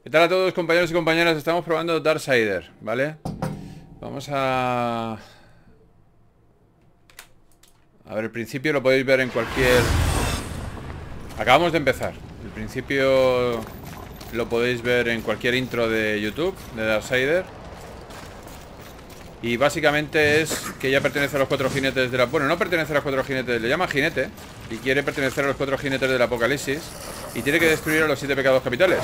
¿Qué tal a todos, compañeros y compañeras? Estamos probando Darksider, ¿vale? Vamos a... A ver, el principio lo podéis ver en cualquier... Acabamos de empezar. El principio lo podéis ver en cualquier intro de YouTube, de Darksider. Y básicamente es que ella pertenece a los cuatro jinetes de la... Bueno, no pertenece a los cuatro jinetes, le llama jinete. Y quiere pertenecer a los cuatro jinetes del apocalipsis. Y tiene que destruir a los 7 pecados capitales.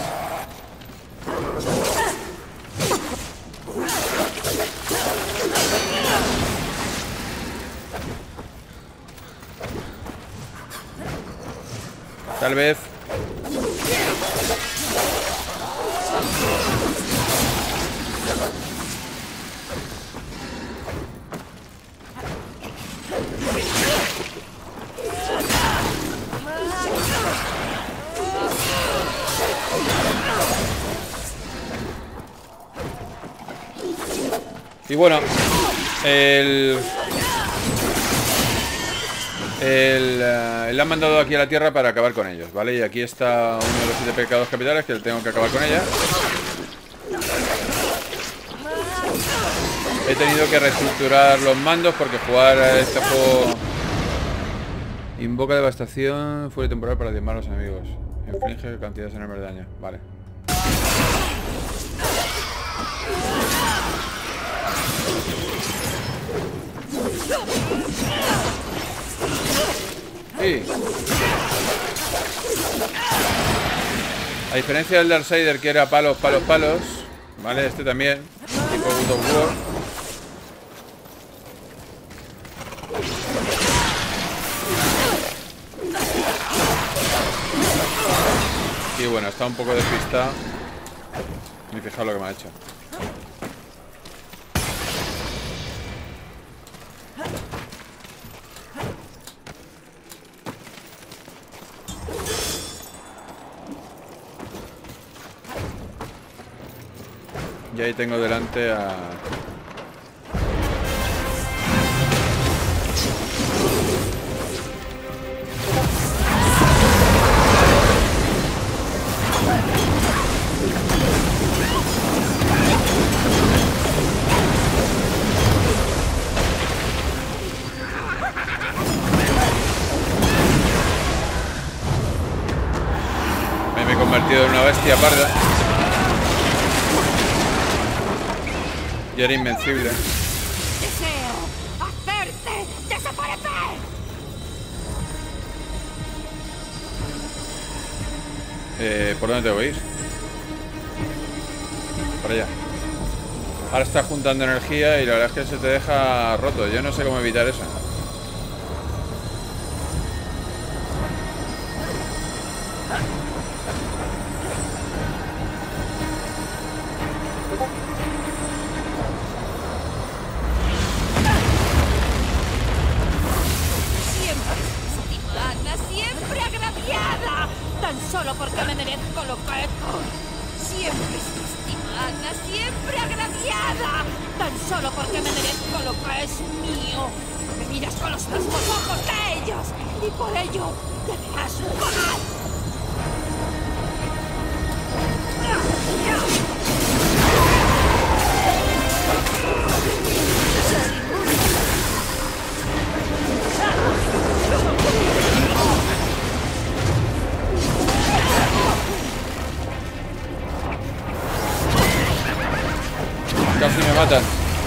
Tal vez... Y bueno, le han mandado aquí a la Tierra para acabar con ellos, ¿vale? Y aquí está uno de los 7 pecados capitales que tengo que acabar con ella. He tenido que reestructurar los mandos porque jugar a este juego invoca devastación, fuera temporal para diezmar a los enemigos. Inflige cantidades enormes de daño, vale. Sí. A diferencia del Darksider, que era palos, palos, palos, ¿vale? Este también, tipo God of War. Y bueno, está un poco despistado. Ni fijado lo que me ha hecho. Y ahí tengo delante a... Me he convertido en una bestia parda. Y era invencible. Deseo hacerte desaparecer. ¿Por dónde tengo que ir? Para allá. Ahora está juntando energía y la verdad es que se te deja roto. Yo no sé cómo evitar eso. Siempre agraviada, tan solo porque me merezco lo que es. Siempre estimada, siempre agraviada, tan solo porque me merezco lo que es mío. Me miras con los mismos ojos que ellos y por ello deberás pagar. Casi me matan.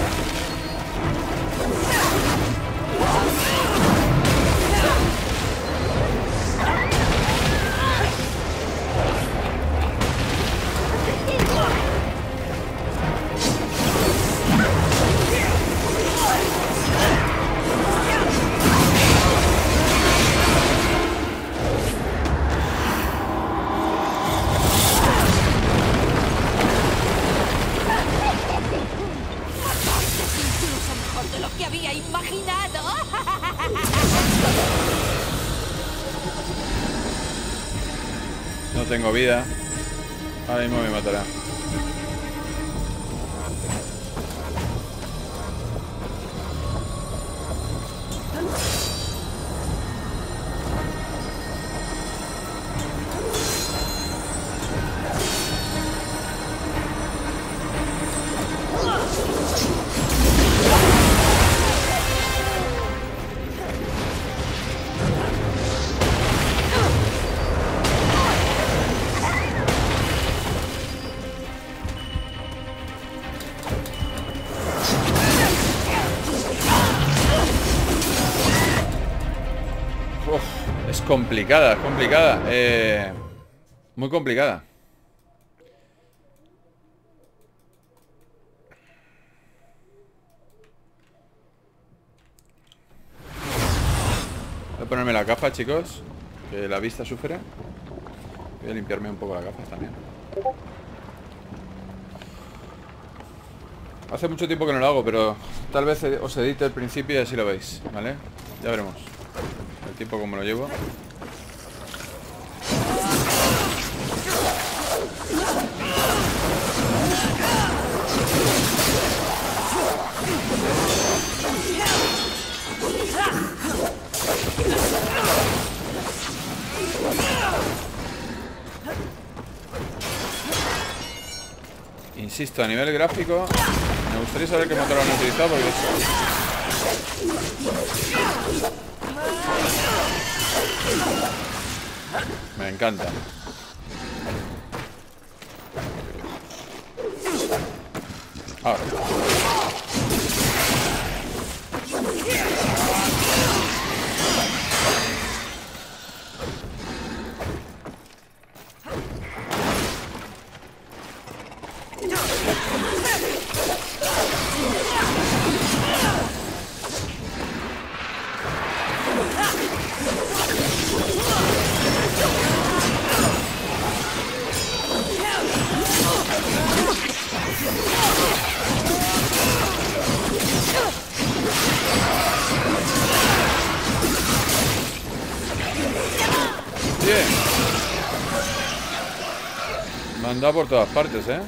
De lo que había imaginado. No tengo vida. Ahora mismo me matará. complicada, es complicada. Muy complicada. Voy a ponerme la gafa, chicos, que la vista sufre. Voy a limpiarme un poco las gafas también. Hace mucho tiempo que no lo hago, pero tal vez os edite el principio y así lo veis, ¿vale? Ya veremos el tiempo como lo llevo. Insisto, a nivel gráfico me gustaría saber qué motor han utilizado porque me encanta. Ahora. Bien. Me han dado por todas partes, ¿eh?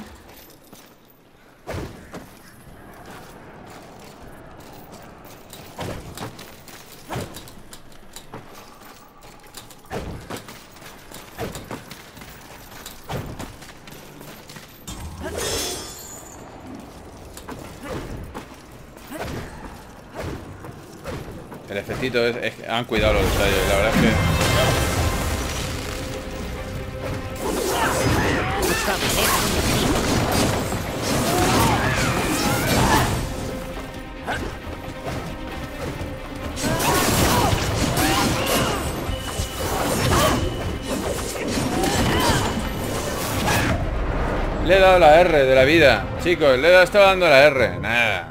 El efectito es han cuidado los detalles, la verdad es que... Le he dado la R de la vida. Chicos, le he estado dando la R. Nada.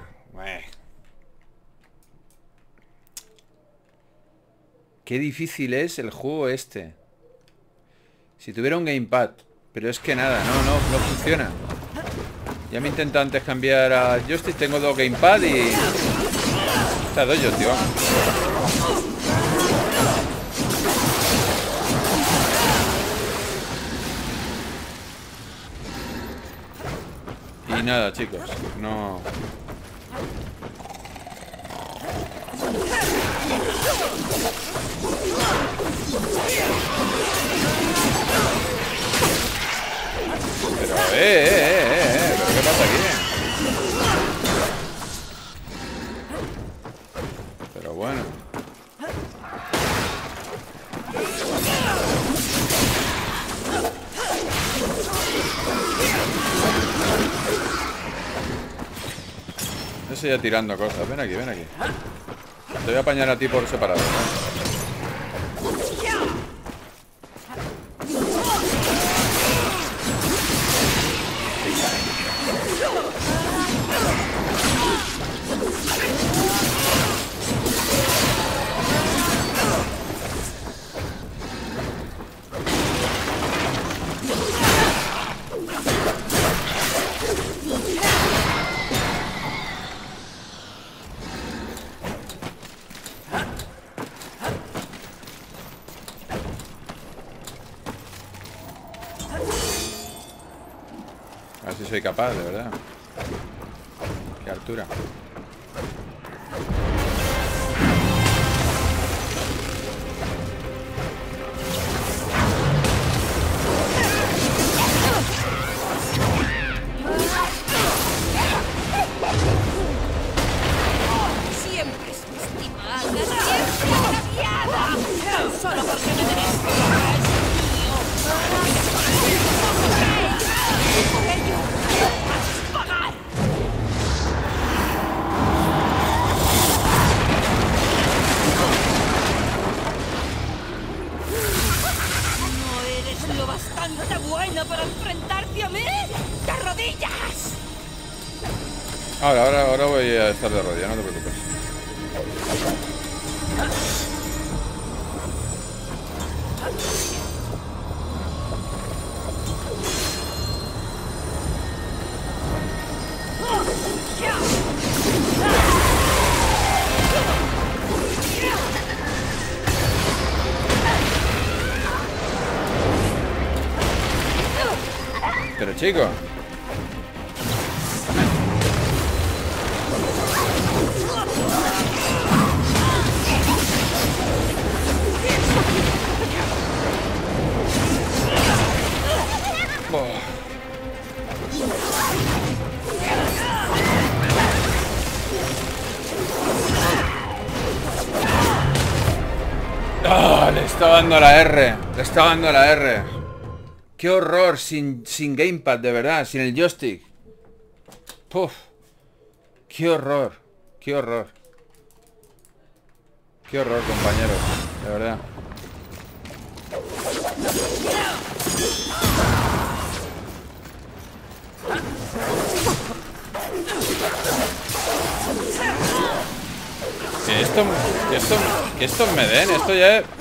Qué difícil es el juego este. Si tuviera un gamepad. Pero es que nada, no funciona. Ya me intenté antes cambiar a joystick. Tengo dos gamepad y... Está dos joystick, vamos. Y nada, chicos, no... Pero, ¿pero qué pasa aquí? Pero bueno... Estoy ya tirando cosas. Ven aquí, ven aquí. Te voy a apañar a ti por separado, ¿no? A ver si soy capaz, de verdad. Qué altura. Siempre subestimada, siempre agraviada. Tan solo porque me merezco lo que es mío. Por ello, vas a pagar. bastante bueno para enfrentarte a mí? ¡De rodillas! Ahora voy a estar de rodillas, no te preocupes. Pero chico, le está dando la R. Le está dando la R. Qué horror sin gamepad, de verdad. Sin el joystick. Puf. Qué horror. Qué horror. Qué horror, compañeros. De verdad. Que esto me den. Esto ya es...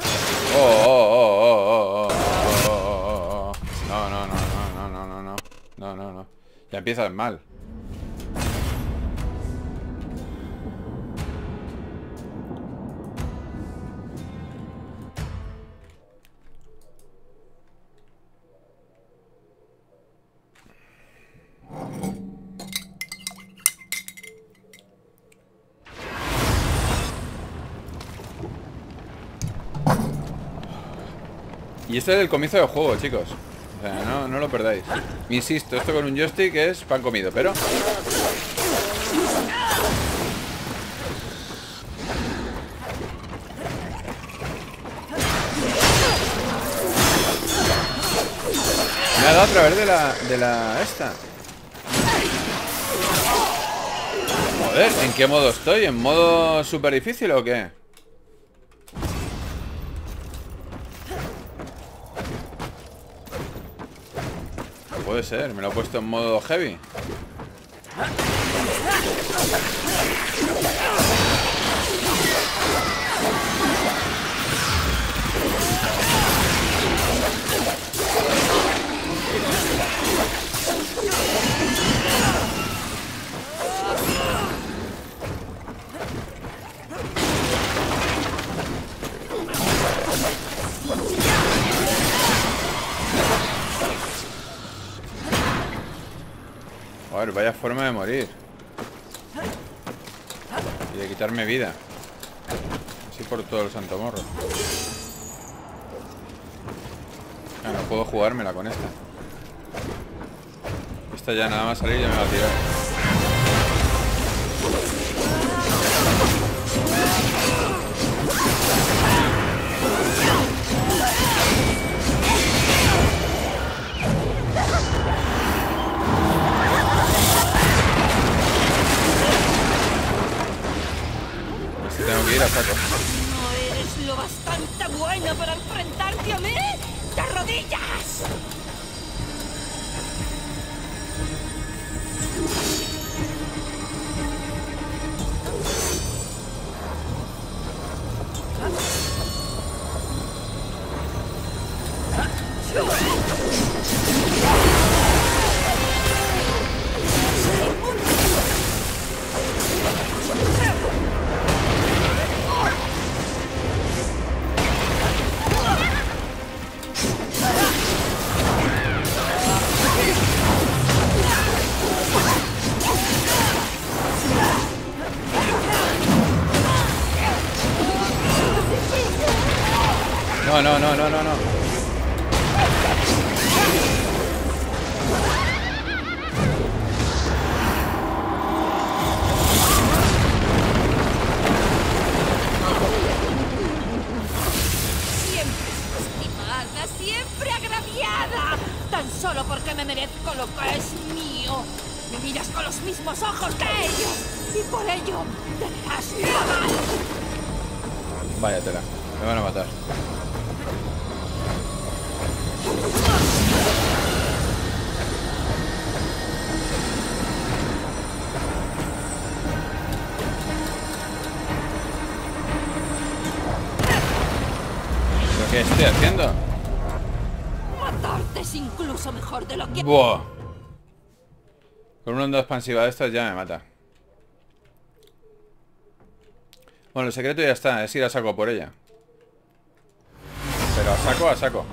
No. Ya empiezas mal. Y este es el comienzo del juego, chicos. O sea, no lo perdáis. Insisto, esto con un joystick es pan comido, pero... Me ha dado a través de la esta. Joder, ¿en qué modo estoy? ¿En modo super difícil o qué? Puede ser, me lo he puesto en modo heavy. Joder, vaya forma de morir. Y de quitarme vida. Así por todo el santo morro. Ah, no puedo jugármela con esta. Esta ya nada más salir ya me va a tirar. Tengo que ir a saco. ¿No eres lo bastante bueno para enfrentarte a mí? ¡De rodillas! No. Siempre subestimada, siempre agraviada. Tan solo porque me merezco lo que es mío. Me miras con los mismos ojos que ellos. Y por ello deberás pagar. Váyatela, me van a matar. Es incluso mejor de lo que... Buah. Con una onda expansiva de estas ya me mata. Bueno, el secreto ya está, es ir a saco por ella. Pero a saco, a saco.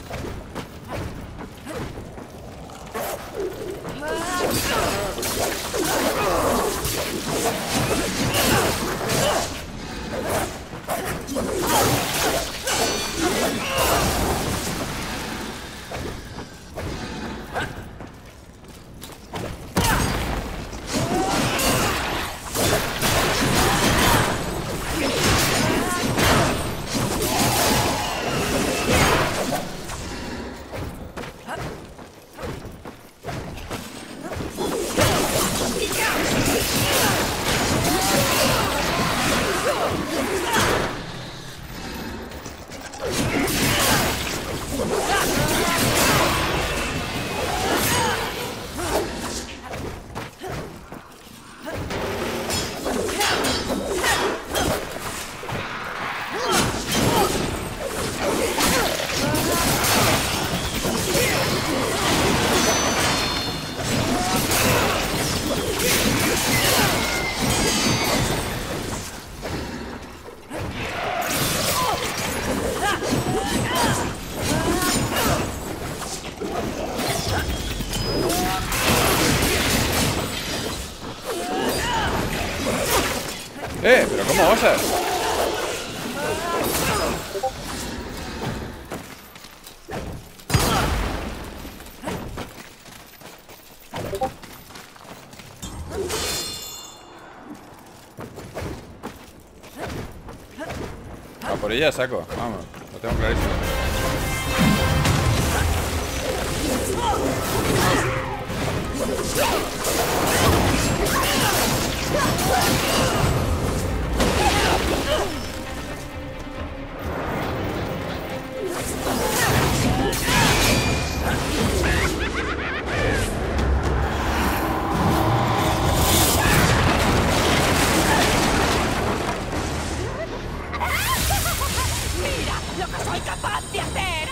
¿Pero cómo osas? A por ella saco, vamos, lo tengo clarísimo. ¡Mira lo que soy capaz de hacer!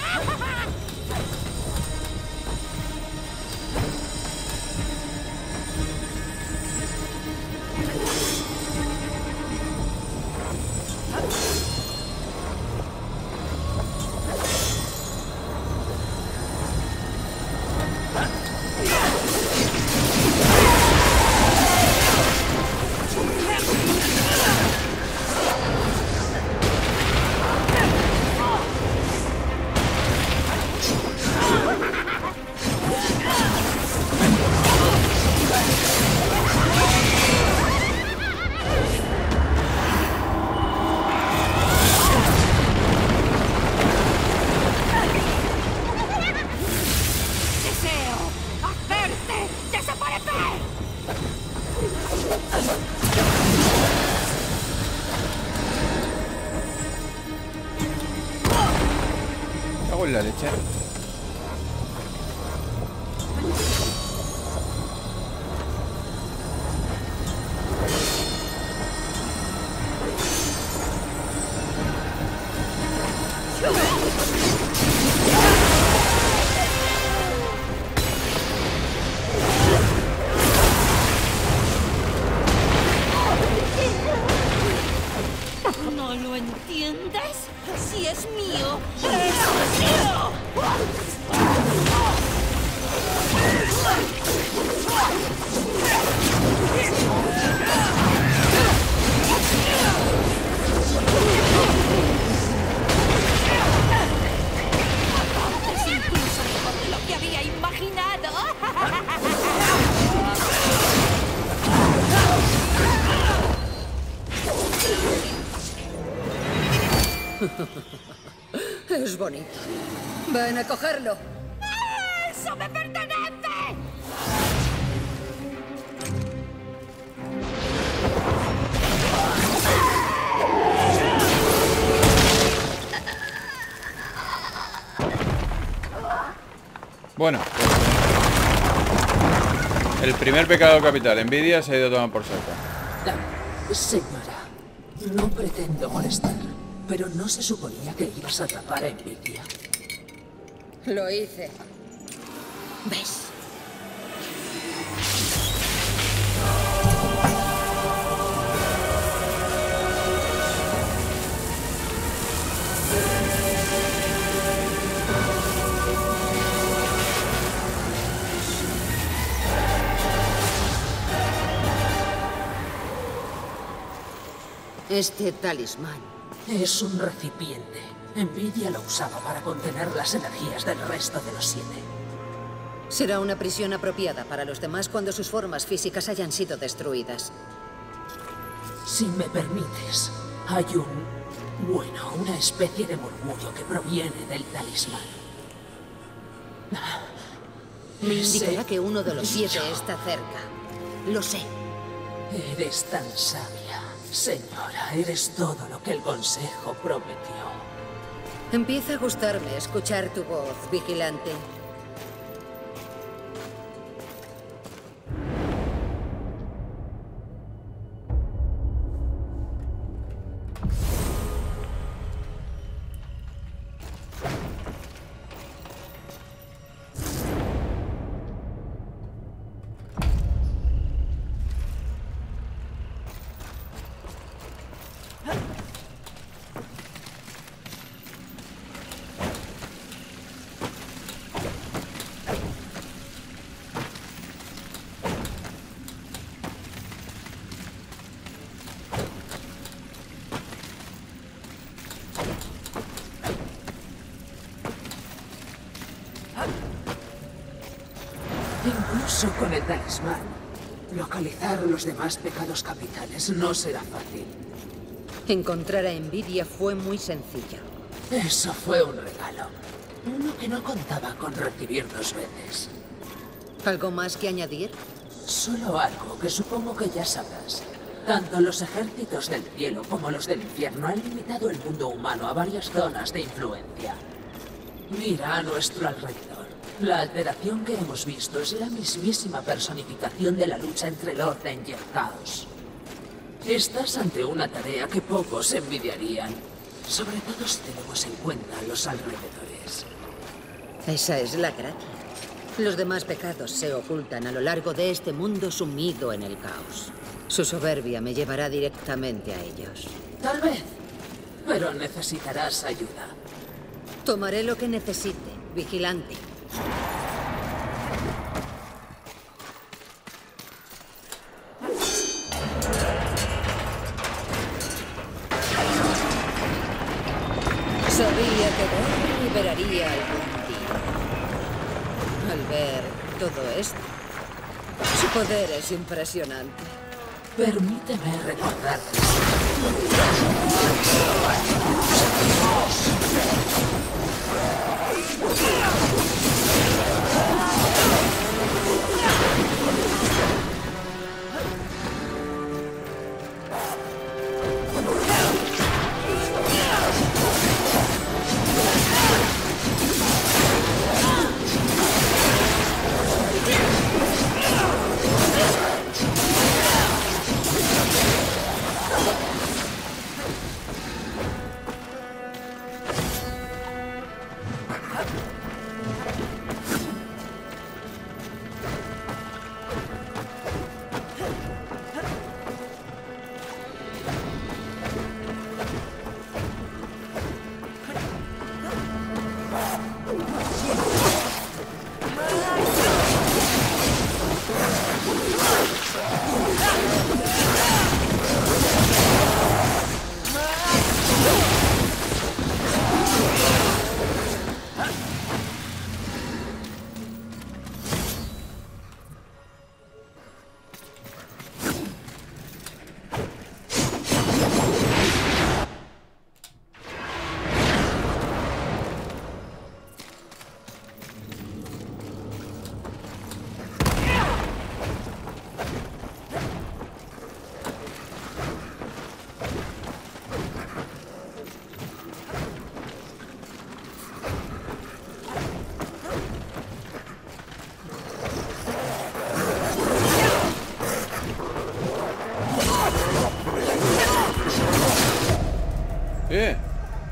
Cago en la leche. ¿No lo entiendes? Si es mío, es mío. Es incluso mejor de lo que había imaginado. Es bonito. Ven a cogerlo. ¡Eso me pertenece! Bueno, el primer pecado capital, envidia, se ha ido a tomar por saco. Señora, no pretendo molestar, pero no se suponía que ibas a atrapar a Envidia. Lo hice. ¿Ves? Este talismán Es un recipiente. Envidia lo usaba para contener las energías del resto de los 7. será una prisión apropiada para los demás cuando sus formas físicas hayan sido destruidas. Si me permites, hay una especie de murmullo que proviene del talismán. Me indicará Ese que uno de los 7 bicho. está cerca. Lo sé. Eres tan sabia, señora. Eres todo lo que el Consejo prometió. Empieza a gustarme escuchar tu voz, vigilante. Incluso con el talismán, localizar los demás pecados capitales no será fácil. Encontrar a Envidia fue muy sencillo. Eso fue un regalo. Uno que no contaba con recibir 2 veces. ¿Algo más que añadir? Solo algo que supongo que ya sabrás. Tanto los ejércitos del cielo como los del infierno han limitado el mundo humano a varias zonas de influencia. Mira a nuestro alrededor. La alteración que hemos visto es la mismísima personificación de la lucha entre el orden y el caos. Estás ante una tarea que pocos envidiarían, sobre todo si tenemos en cuenta los alrededores. Esa es la gracia. Los demás pecados se ocultan a lo largo de este mundo sumido en el caos. Su soberbia me llevará directamente a ellos. Tal vez, pero necesitarás ayuda. Tomaré lo que necesite, vigilante. Sabía que Gordon liberaría algún día. Al ver todo esto, su poder es impresionante. Permíteme recordarte.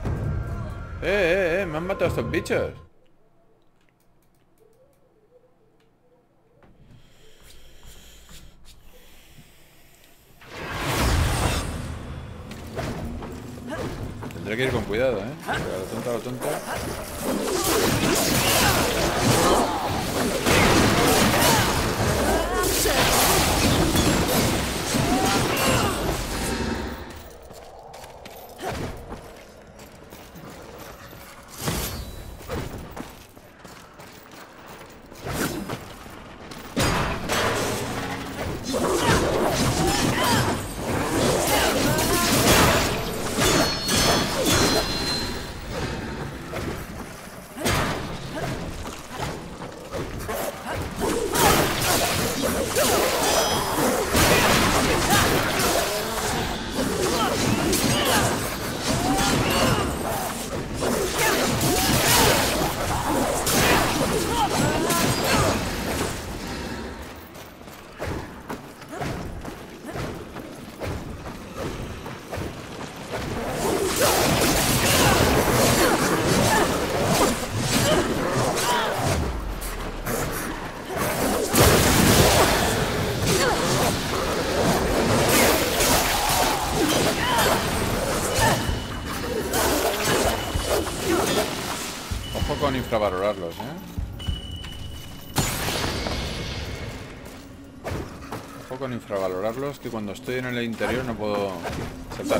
Me han matado estos bichos. Tendré que ir con cuidado, ¿eh? Porque a lo tonto, a lo tonto. Ojo con infravalorarlos, Ojo con infravalorarlos, que cuando estoy en el interior no puedo saltar.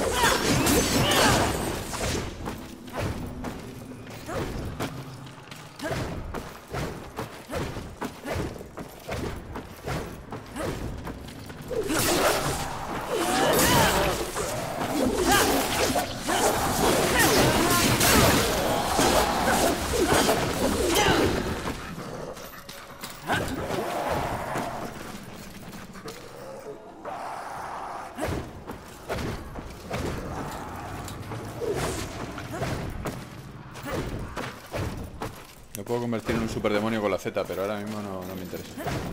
Me puedo convertir en un superdemonio con la Z, pero ahora mismo no me interesa.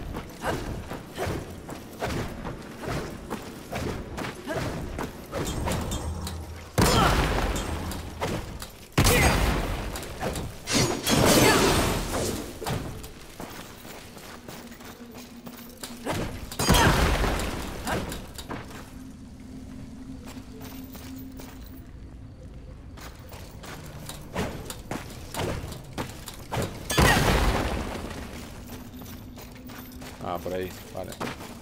Ah, por ahí, vale.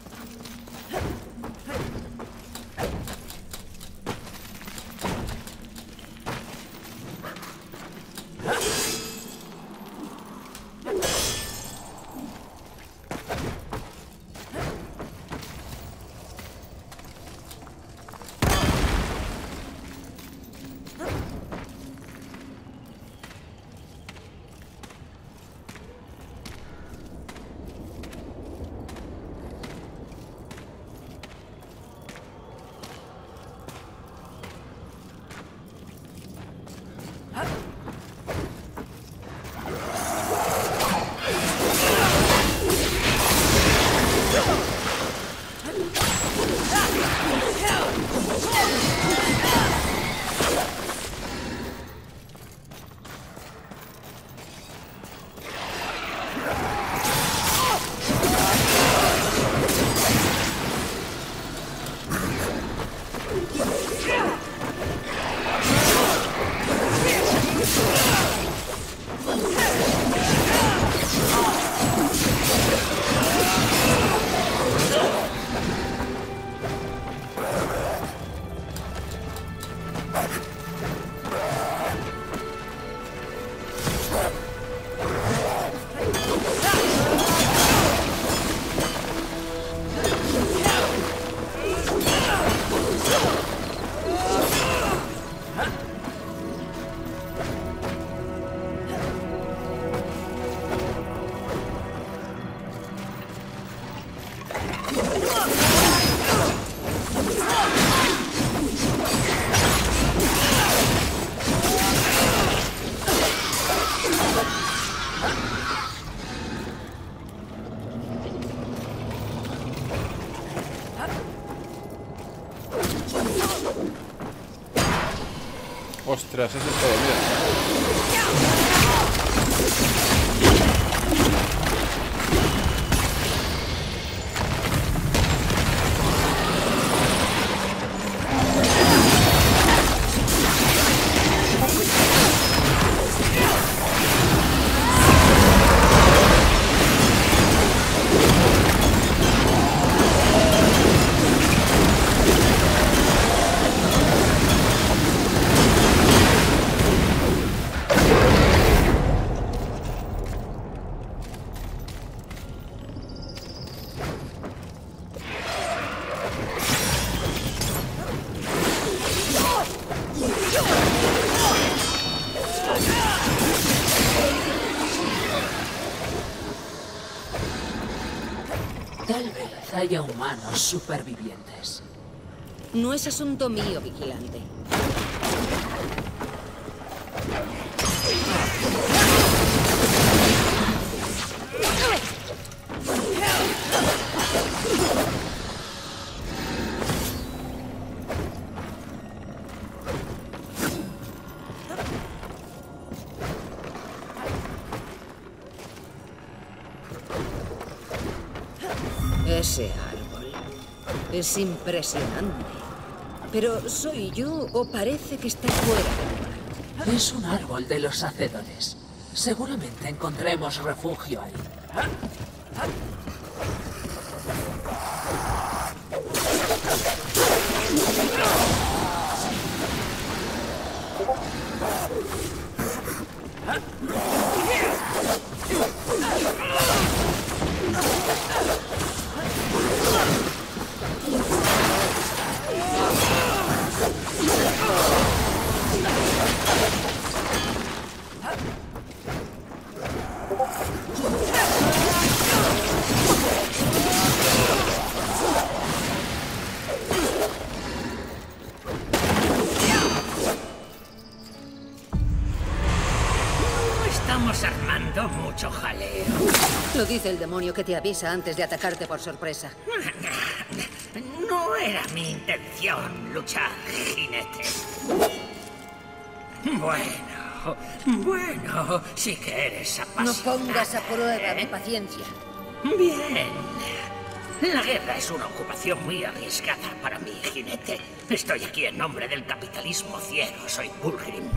Ostras, eso es todo, mira. Tal vez haya humanos supervivientes. No es asunto mío, vigilante. Ese árbol es impresionante. Pero ¿soy yo o parece que está fuera de lugar? Es un árbol de los hacedores. Seguramente encontremos refugio ahí. Estamos armando mucho jaleo. Lo dice el demonio que te avisa antes de atacarte por sorpresa. No era mi intención luchar, jinete. Bueno, sí que eres No apasionado. pongas a prueba mi paciencia. Bien. La guerra es una ocupación muy arriesgada para mí, jinete. Estoy aquí en nombre del capitalismo ciego. Soy Bullgrim.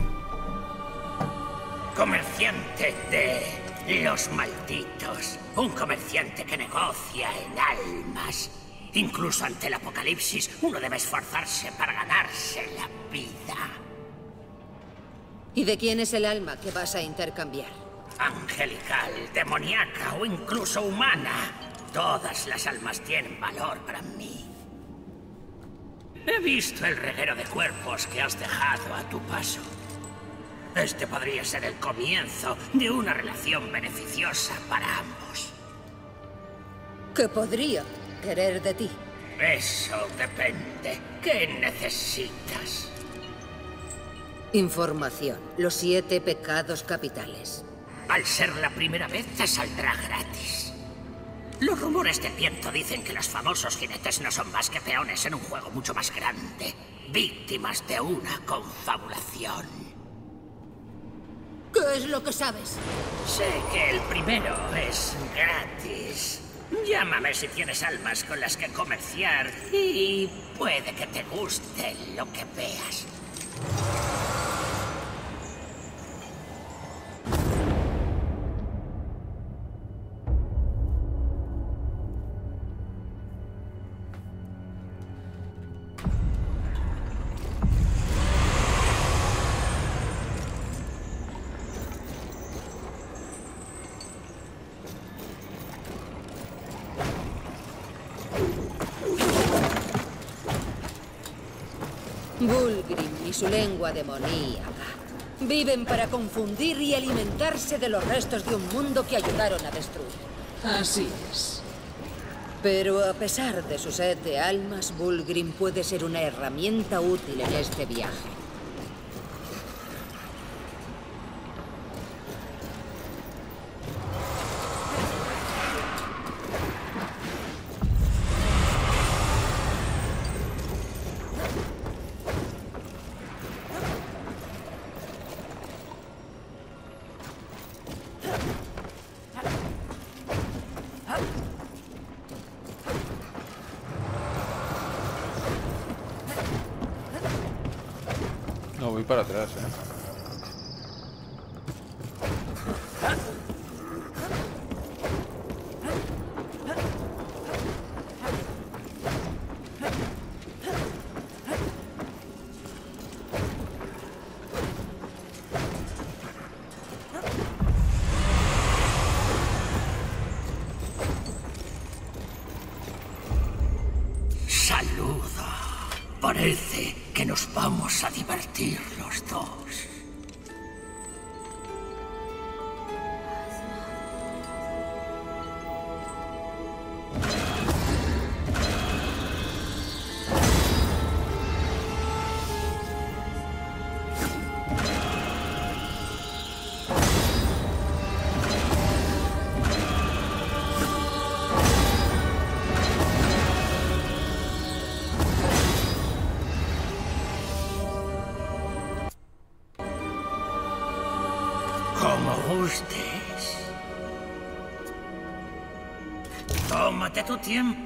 Comerciante de los malditos. Un comerciante que negocia en almas. Incluso ante el apocalipsis, uno debe esforzarse para ganarse la vida. ¿Y de quién es el alma que vas a intercambiar? Angelical, demoníaca o incluso humana. Todas las almas tienen valor para mí. He visto el reguero de cuerpos que has dejado a tu paso. Este podría ser el comienzo de una relación beneficiosa para ambos. ¿Qué podría querer de ti? Eso depende. ¿Qué necesitas? Información. Los 7 pecados capitales. Al ser la primera vez te saldrá gratis. Los rumores de viento dicen que los famosos jinetes no son más que peones en un juego mucho más grande. Víctimas de una confabulación. ¿Qué es lo que sabes? Sé que el primero es gratis. Llámame si tienes almas con las que comerciar y puede que te guste lo que veas. Bullgrim y su lengua demoníaca viven para confundir y alimentarse de los restos de un mundo que ayudaron a destruir. Así es. Pero a pesar de su sed de almas, Bullgrim puede ser una herramienta útil en este viaje. No, voy para atrás, Saludo. Parece que nos vamos a divertir los dos. gustes. Tómate tu tiempo.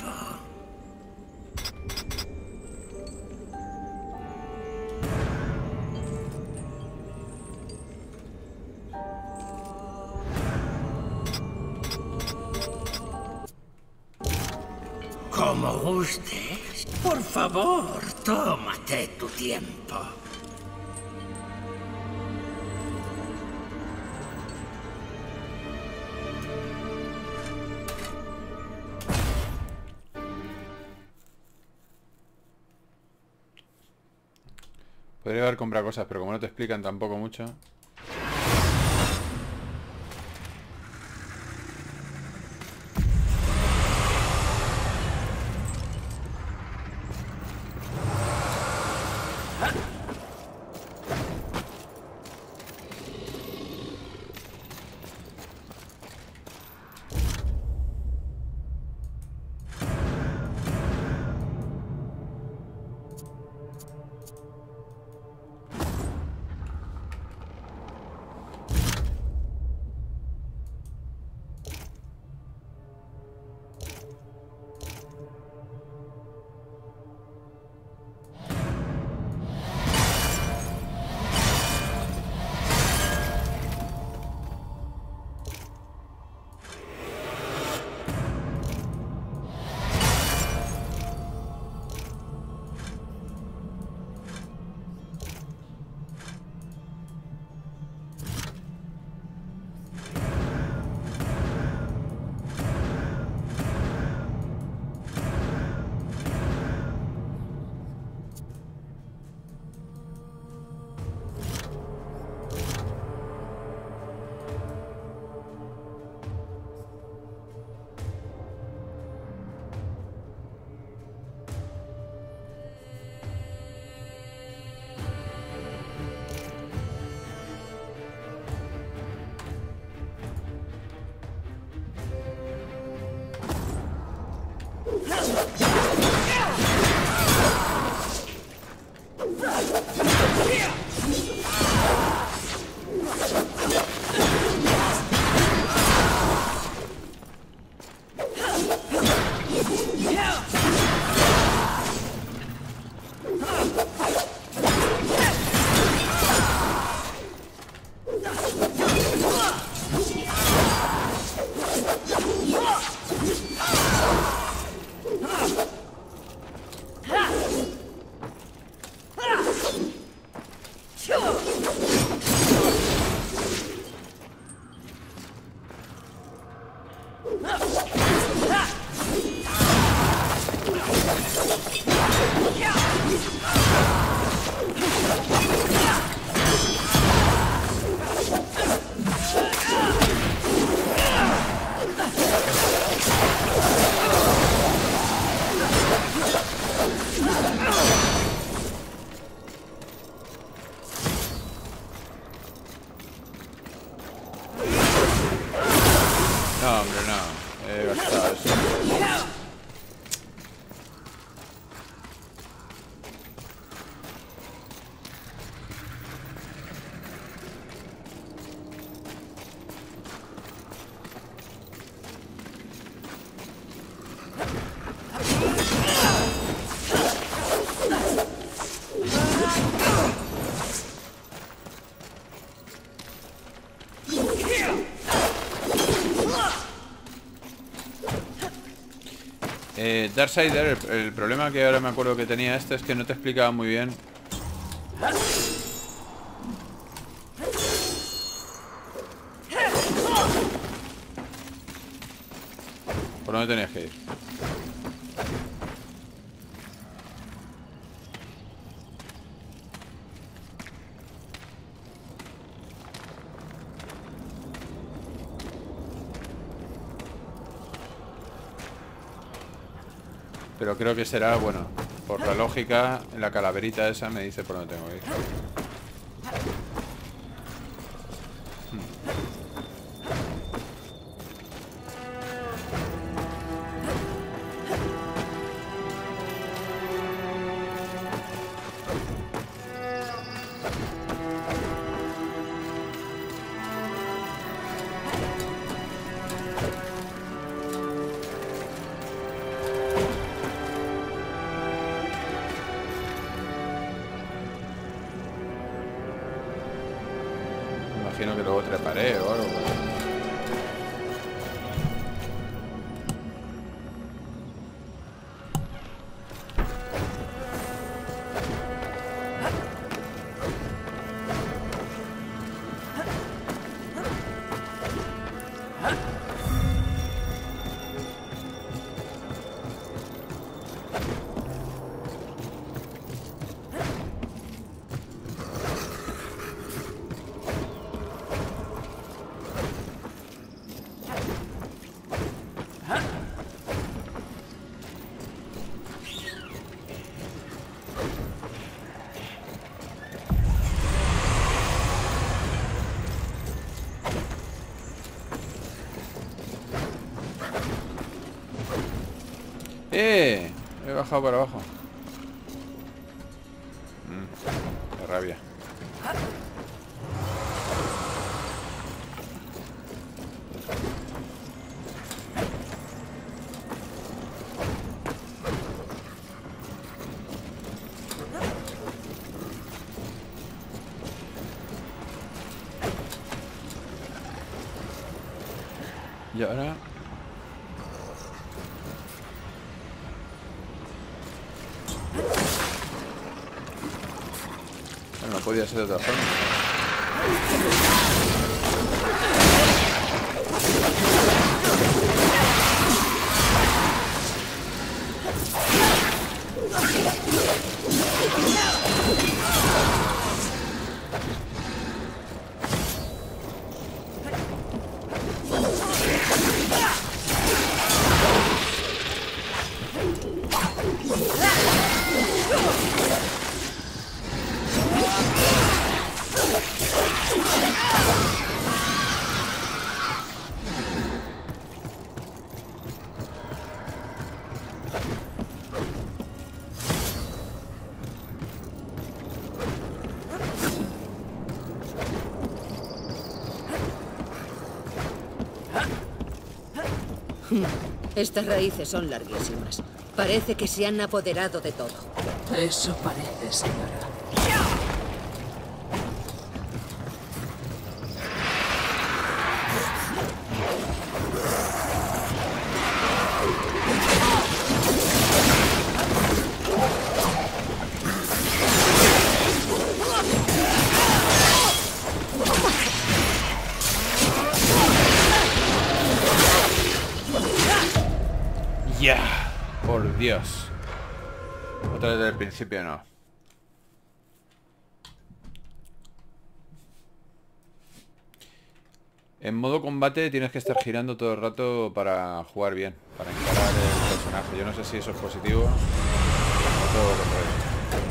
Como gustes. Por favor, tómate tu tiempo. Podría haber comprado cosas, pero como no te explican tampoco mucho. No, hombre, no. He gastado eso. Darksider, el problema que ahora me acuerdo que tenía este es que no te explicaba muy bien. ¿Por dónde tenías que ir? Pero creo que será, bueno, por la lógica, la calaverita esa me dice por dónde tengo que ir. imagino que luego treparé o algo. He bajado para abajo. Qué rabia. Y ahora... no podía ser de otra forma. Estas raíces son larguísimas. Parece que se han apoderado de todo. Eso parece, señora. Ya, por Dios. Otra vez del principio no. En modo combate tienes que estar girando todo el rato para jugar bien, para encarar el personaje. Yo no sé si eso es positivo o todo lo contrario.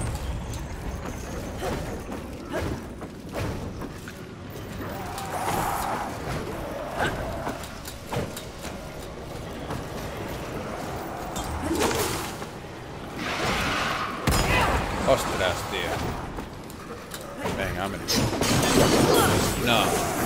Ostras, tío. Venga, hombre. No.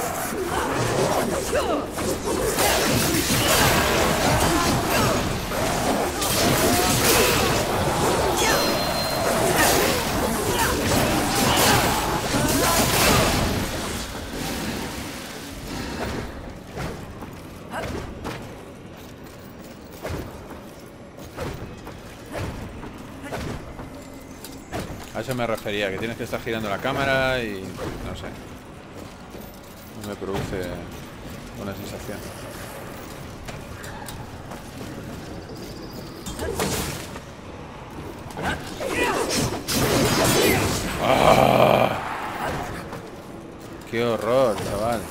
A eso me refería, que tienes que estar girando la cámara y... no sé. No me produce una sensación. ¡Ah! ¡Qué horror, chaval!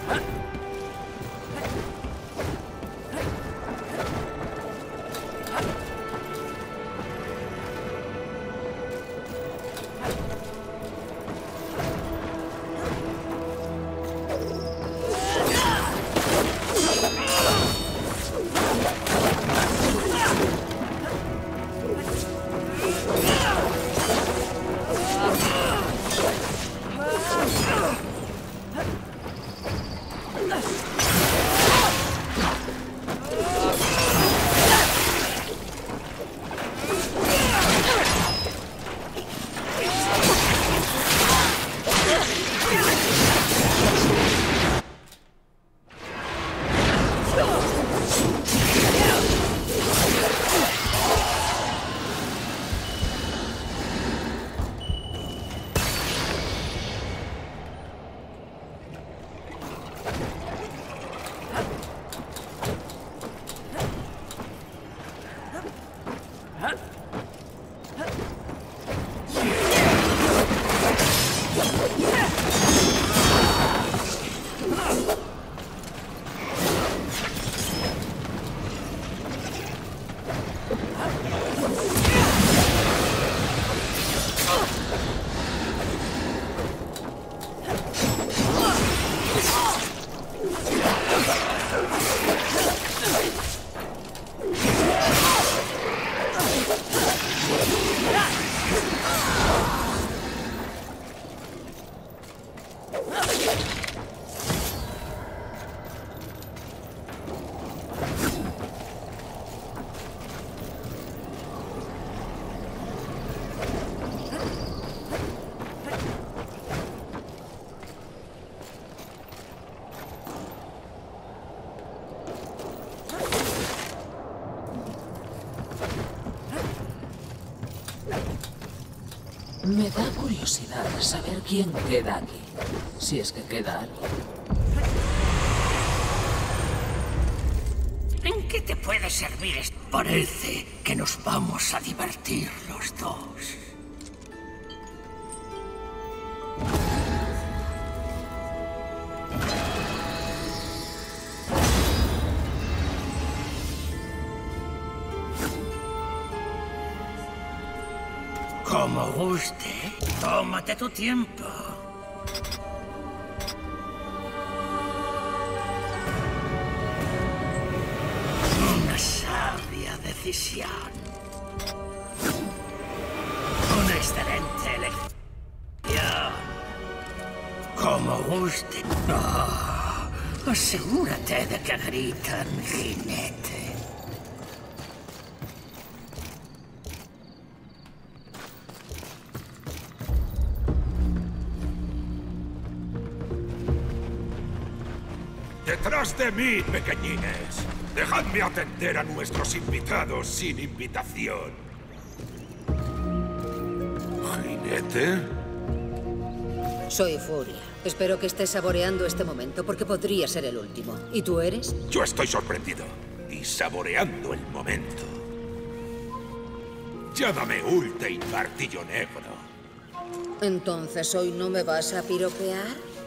Me da curiosidad saber quién queda aquí. Si es que queda alguien. ¿En qué te puede servir esto? Parece que nos vamos a divertir los dos. Como guste, tómate tu tiempo. Una sabia decisión. Una excelente elección. Como guste. Oh, asegúrate de que gritan jinete. ¡Detrás de mí, pequeñines! Dejadme atender a nuestros invitados sin invitación. ¿Jinete? Soy Furia. Espero que estés saboreando este momento, porque podría ser el último. ¿Y tú eres? Yo estoy sorprendido y saboreando el momento. Llámame Ultein Martillo Negro. Entonces, ¿hoy no me vas a piropear?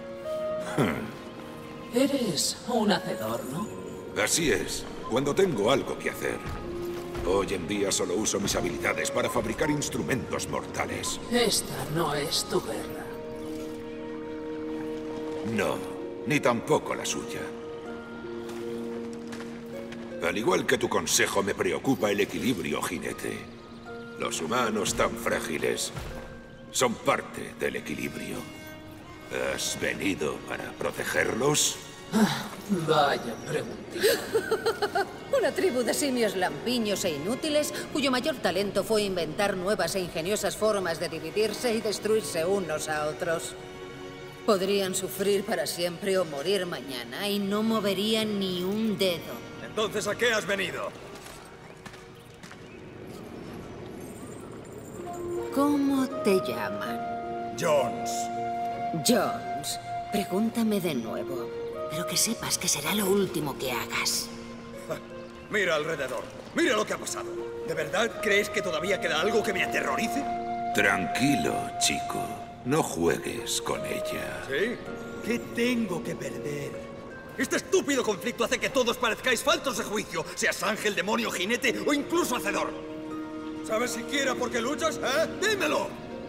Eres un hacedor, ¿no? Así es, cuando tengo algo que hacer. Hoy en día solo uso mis habilidades para fabricar instrumentos mortales. Esta no es tu guerra. No, ni tampoco la suya. Al igual que tu consejo, me preocupa el equilibrio, jinete. Los humanos tan frágiles son parte del equilibrio. ¿Has venido para protegerlos? Vaya preguntita. Una tribu de simios lampiños e inútiles, cuyo mayor talento fue inventar nuevas e ingeniosas formas de dividirse y destruirse unos a otros. Podrían sufrir para siempre o morir mañana y no moverían ni un dedo. Entonces, ¿a qué has venido? ¿Cómo te llaman? Jones. Jones. Pregúntame de nuevo, pero que sepas que será lo último que hagas. Mira alrededor. Mira lo que ha pasado. ¿De verdad crees que todavía queda algo que me aterrorice? Tranquilo, chico. No juegues con ella. ¿Sí? ¿Qué tengo que perder Este estúpido conflicto hace que todos parezcáis faltos de juicio, seas ángel, demonio, jinete o incluso hacedor. ¿Sabes siquiera por qué luchas, ¡Dímelo!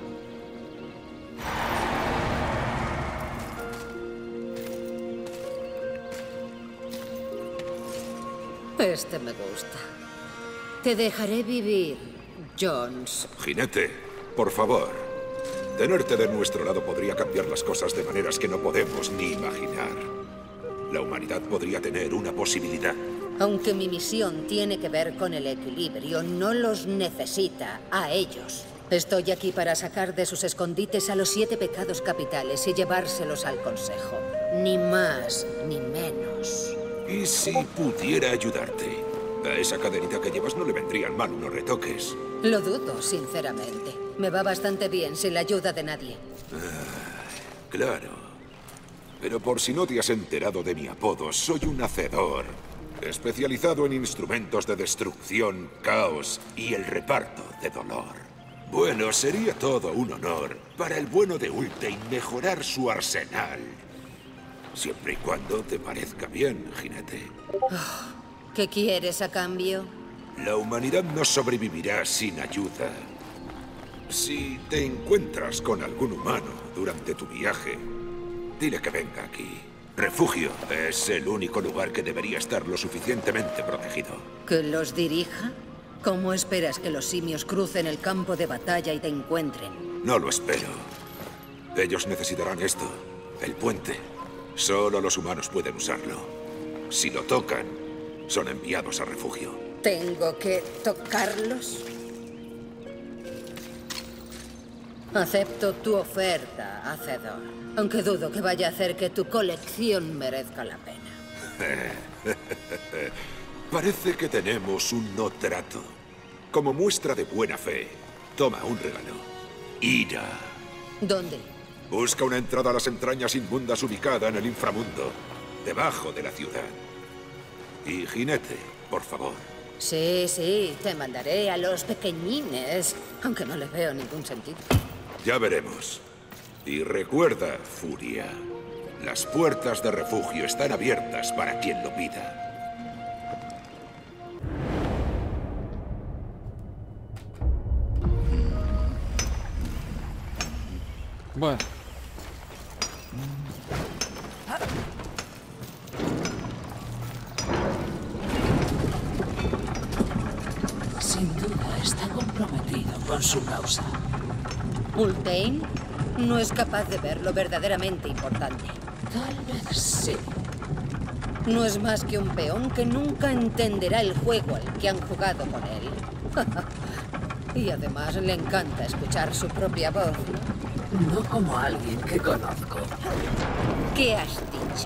Este me gusta. Te dejaré vivir, Jones. Jinete, por favor. Tenerte de nuestro lado podría cambiar las cosas de maneras que no podemos ni imaginar. La humanidad podría tener una posibilidad. Aunque mi misión tiene que ver con el equilibrio, no los necesita a ellos. Estoy aquí para sacar de sus escondites a los 7 pecados capitales y llevárselos al Consejo. Ni más ni menos. ¿Y si pudiera ayudarte? A esa cadenita que llevas no le vendrían mal unos retoques. Lo dudo, sinceramente. Me va bastante bien sin la ayuda de nadie. Claro. Pero por si no te has enterado de mi apodo, soy un hacedor. Especializado en instrumentos de destrucción, caos y el reparto de dolor. Bueno, sería todo un honor para el bueno de Ultein mejorar su arsenal. Siempre y cuando te parezca bien, jinete. ¿Qué quieres a cambio? La humanidad no sobrevivirá sin ayuda. Si te encuentras con algún humano durante tu viaje, dile que venga aquí. Refugio es el único lugar que debería estar lo suficientemente protegido. ¿Que los dirija? ¿Cómo esperas que los simios crucen el campo de batalla y te encuentren? No lo espero. Ellos necesitarán esto, el puente. Solo los humanos pueden usarlo. Si lo tocan, son enviados a refugio. ¿Tengo que tocarlos? Acepto tu oferta, hacedor. Aunque dudo que vaya a hacer que tu colección merezca la pena. Parece que tenemos un no trato. Como muestra de buena fe, toma un regalo. Ira. ¿Dónde? Busca una entrada a las entrañas inmundas ubicada en el inframundo, debajo de la ciudad. Y jinete, por favor. Sí, te mandaré a los pequeñines, aunque no les veo ningún sentido. Ya veremos. Y recuerda, Furia, las puertas de refugio están abiertas para quien lo pida. Bueno. Sin duda está comprometido con su causa. ¿Ultein? No es capaz de ver lo verdaderamente importante. Tal vez sí. No es más que un peón que nunca entenderá el juego al que han jugado con él. Y además le encanta escuchar su propia voz. No como alguien que conozco. ¿Qué has dicho?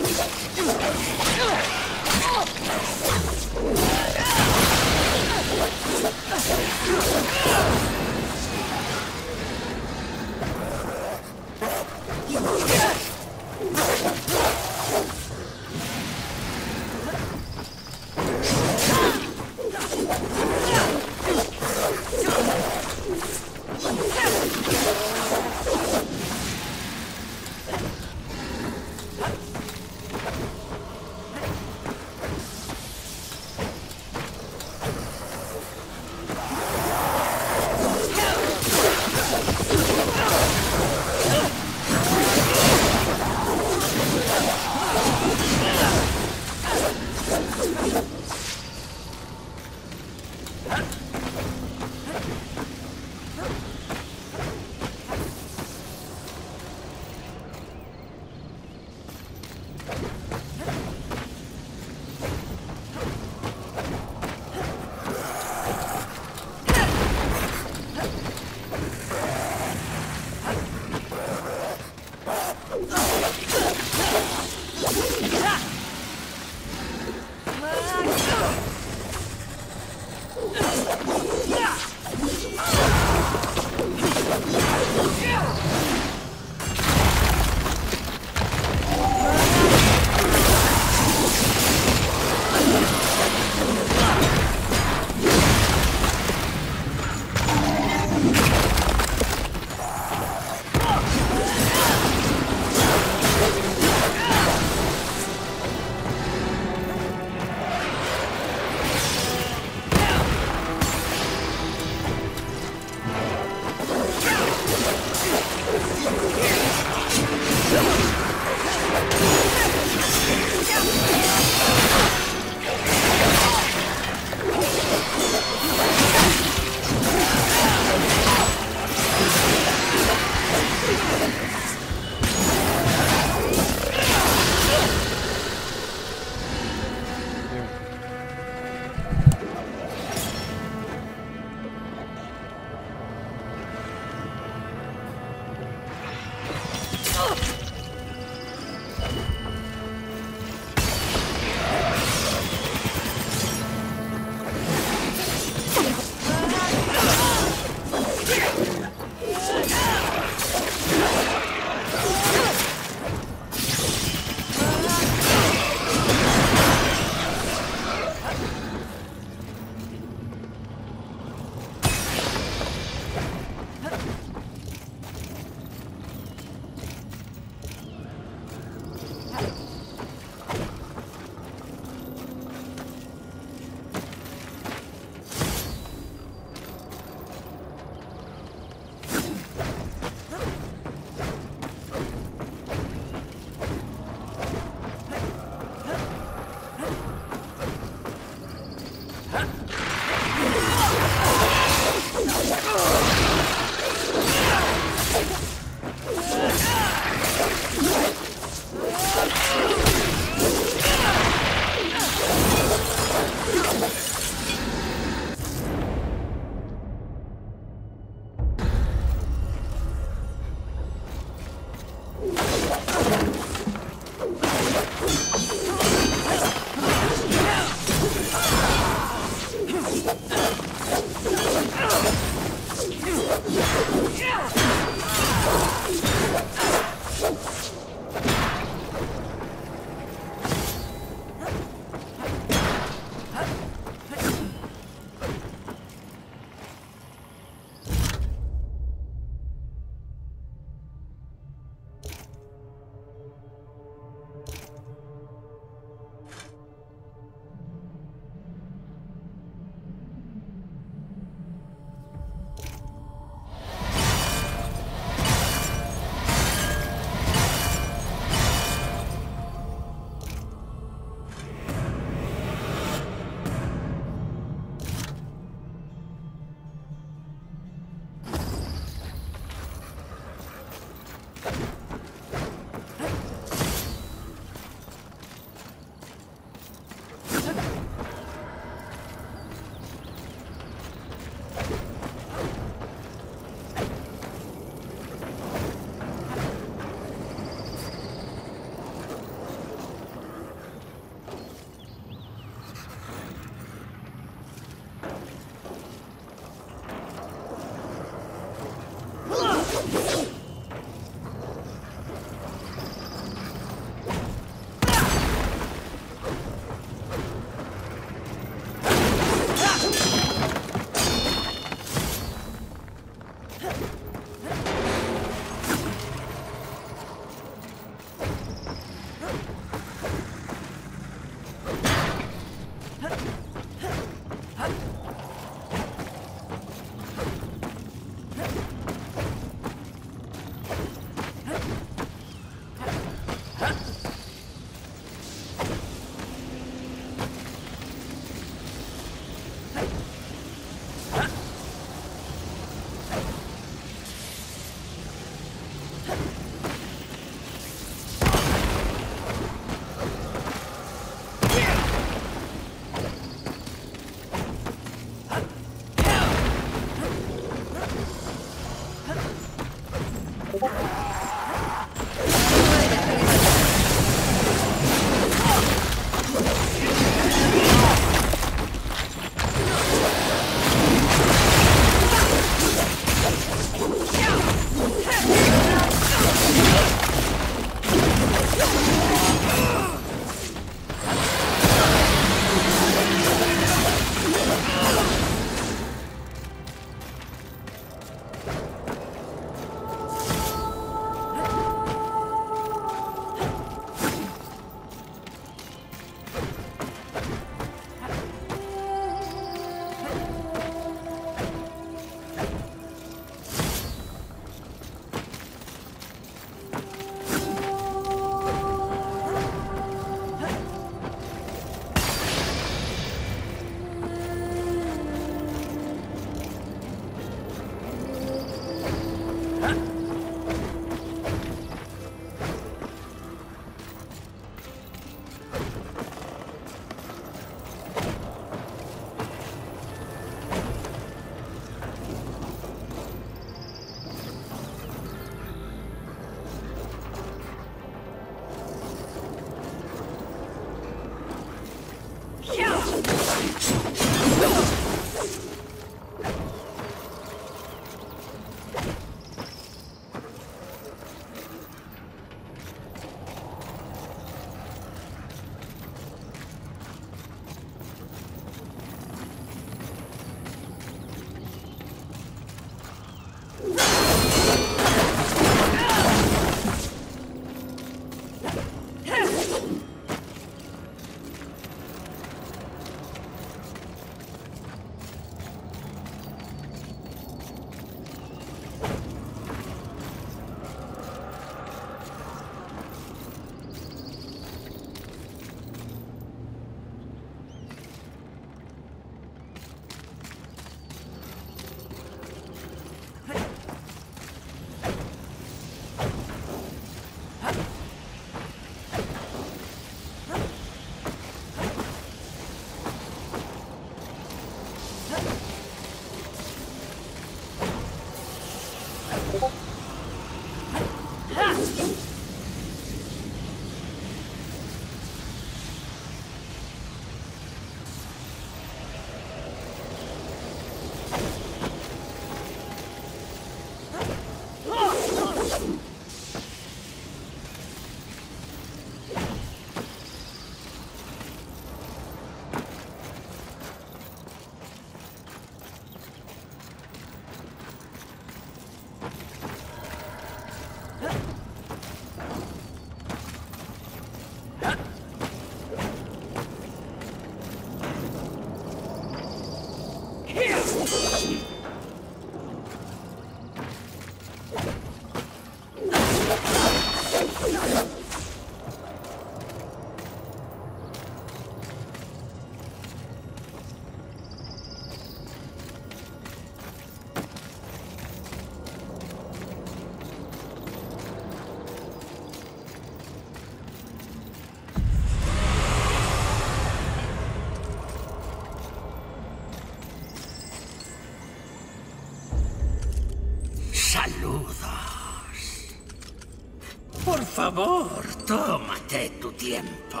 Por favor, tómate tu tiempo.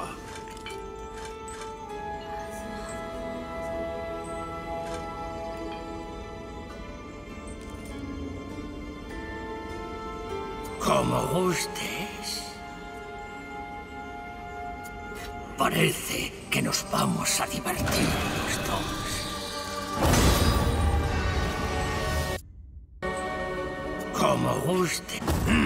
Como gustes. Parece que nos vamos a divertir los dos. Como guste.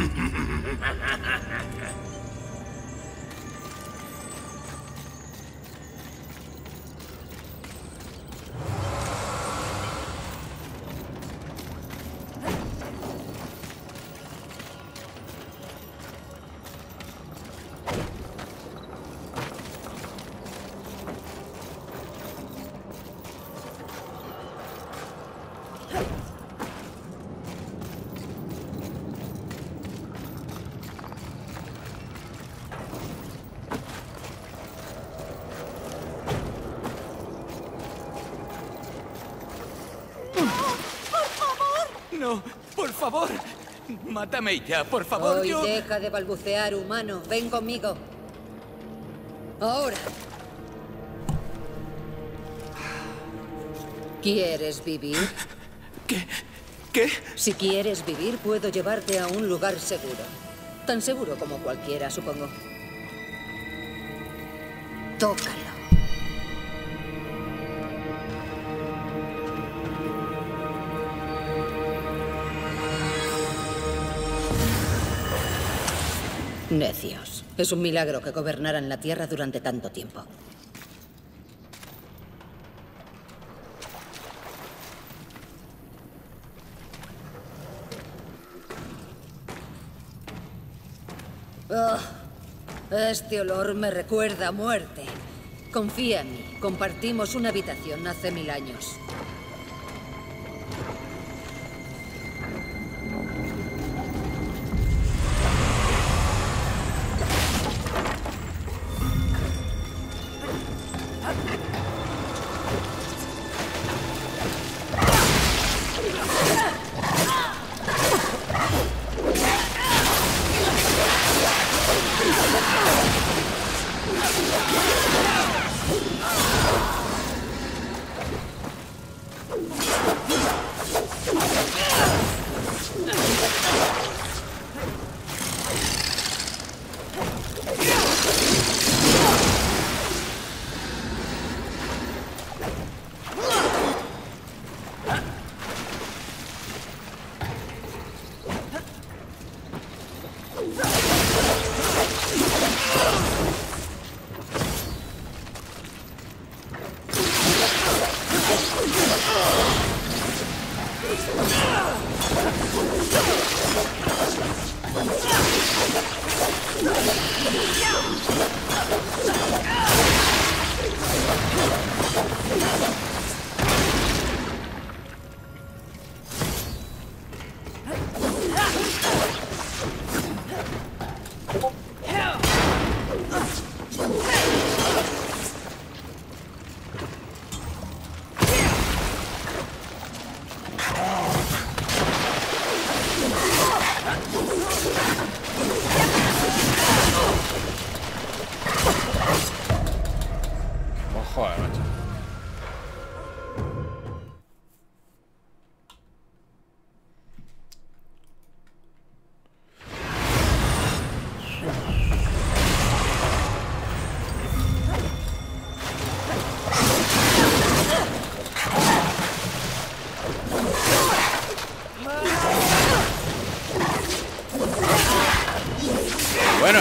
No, por favor. Mátame ya, por favor. Hoy deja de balbucear, humano. Ven conmigo. Ahora. ¿Quieres vivir? ¿Qué? Si quieres vivir, puedo llevarte a un lugar seguro. Tan seguro como cualquiera, supongo. Tócalo. Necios. Es un milagro que gobernaran la Tierra durante tanto tiempo. Oh, este olor me recuerda a muerte. Confía en mí. Compartimos una habitación hace 1000 años. Joder, macho. Bueno.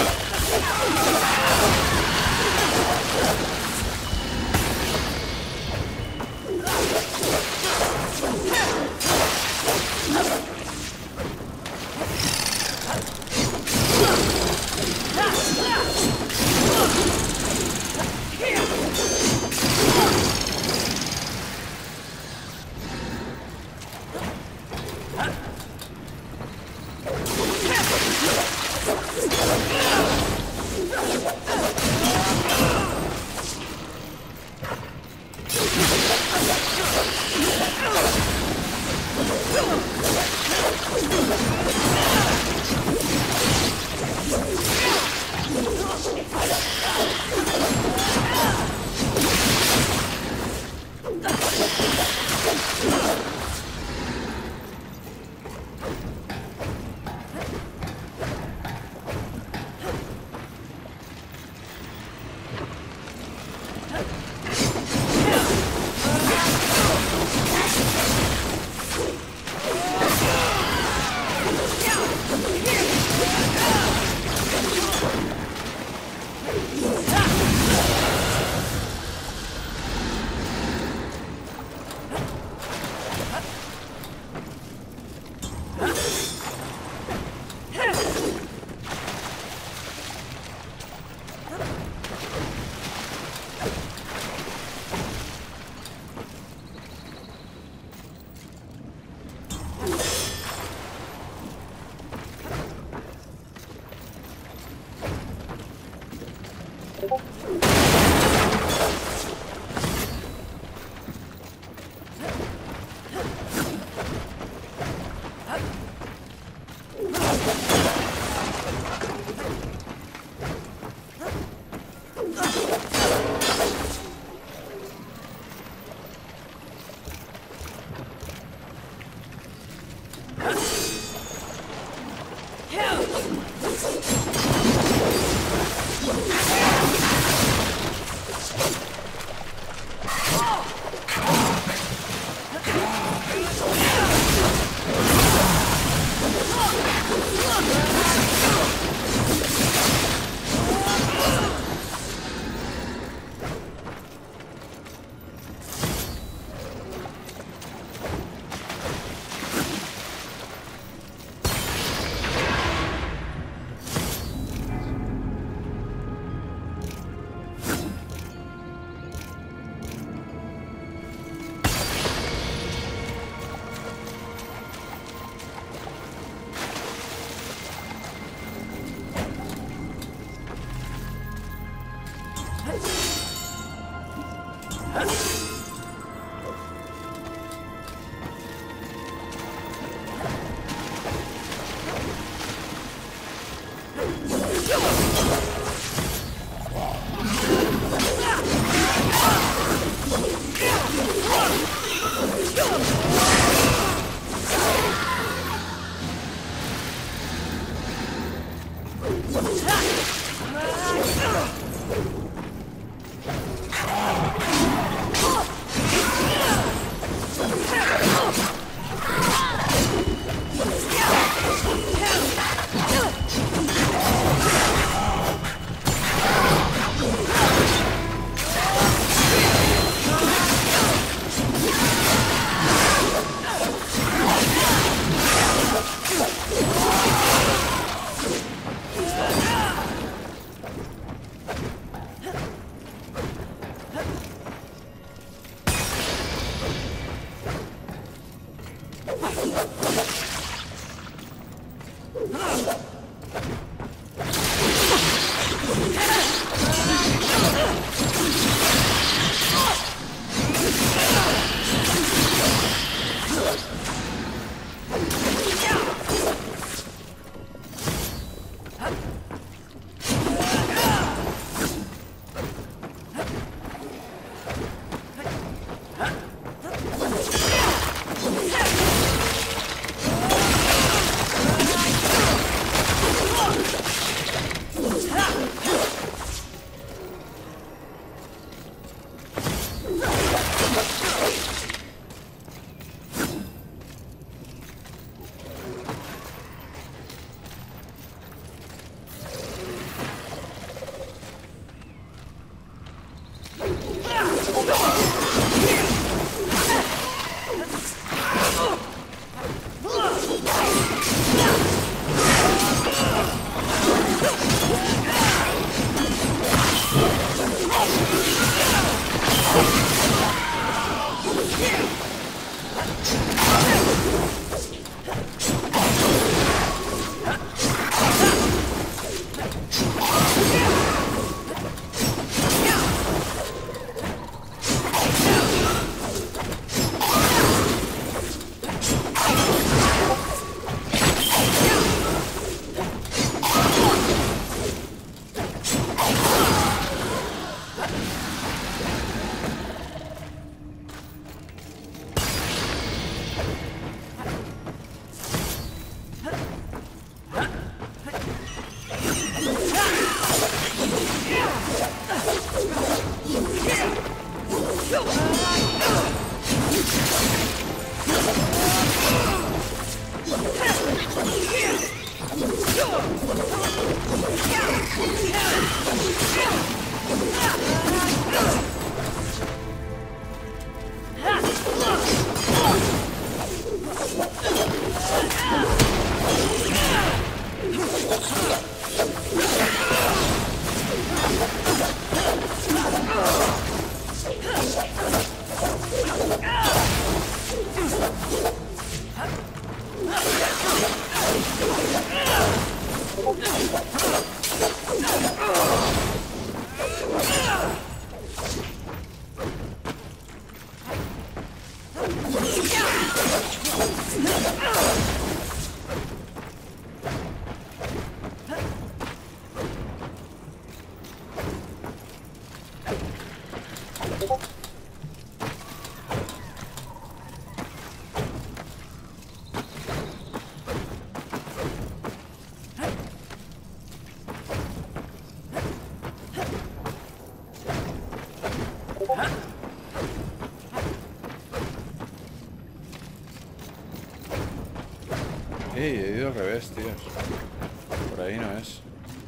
He ido al revés, tío. Por ahí no es.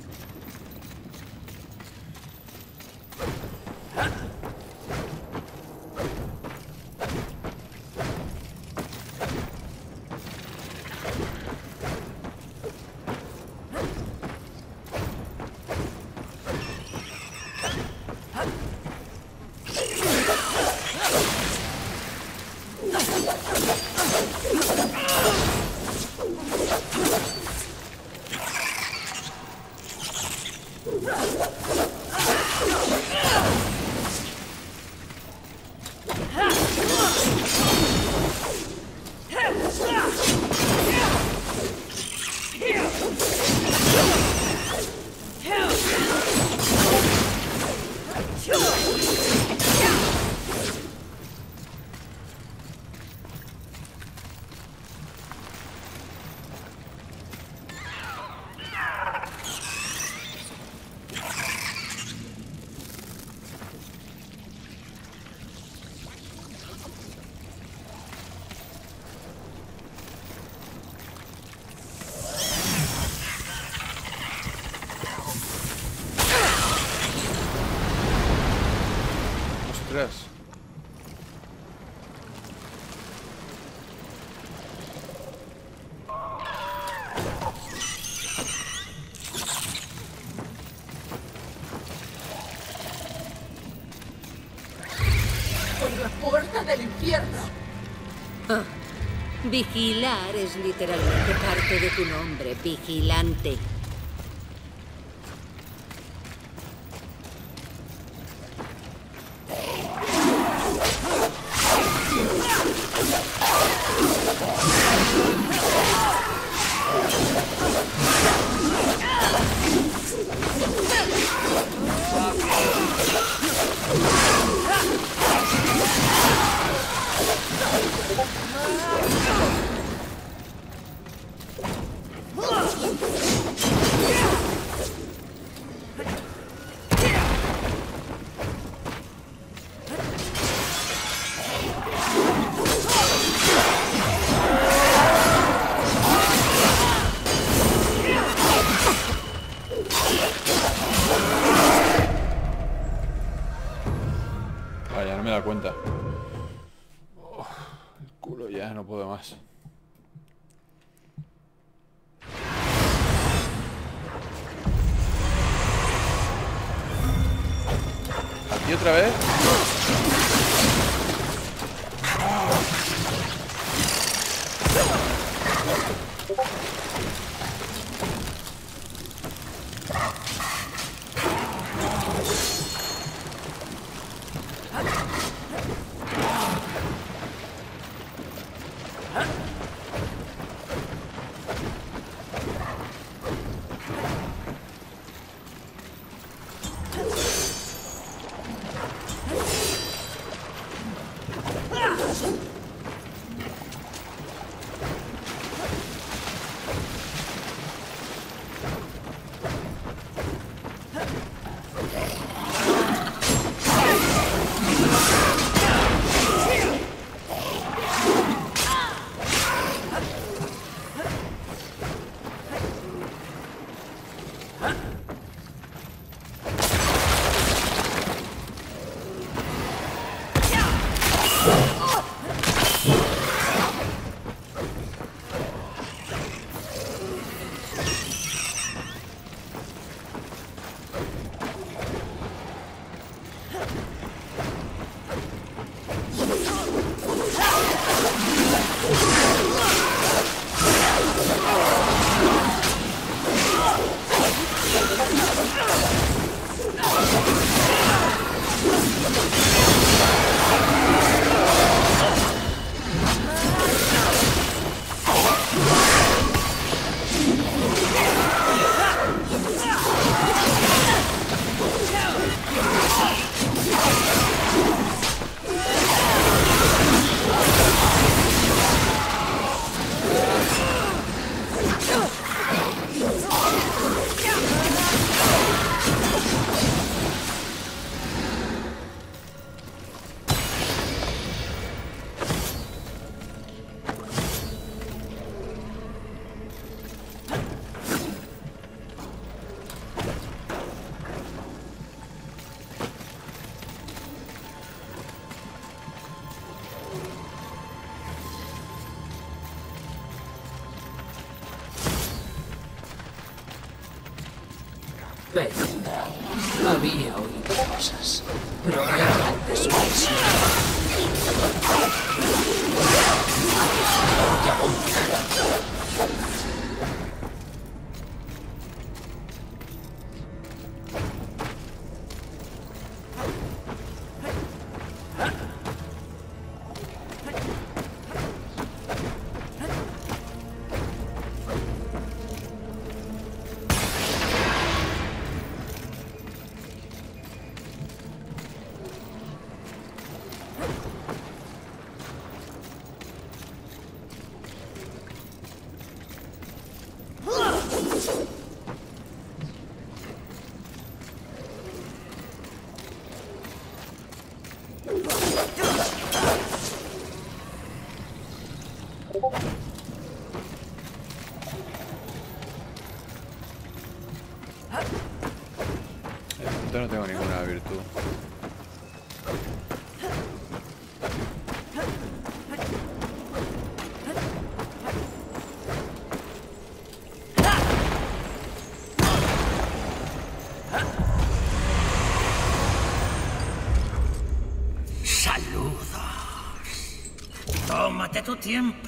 Ostras. ¡Por la puerta del infierno! Ah, vigilar es literalmente parte de tu nombre, vigilante. Vaya, no me da cuenta. Oh, el culo ya, no puedo más. ¿Aquí otra vez? Belleza. Había oído cosas, pero realmente su misión. Yo no tengo ninguna virtud. Saludos. Tómate tu tiempo.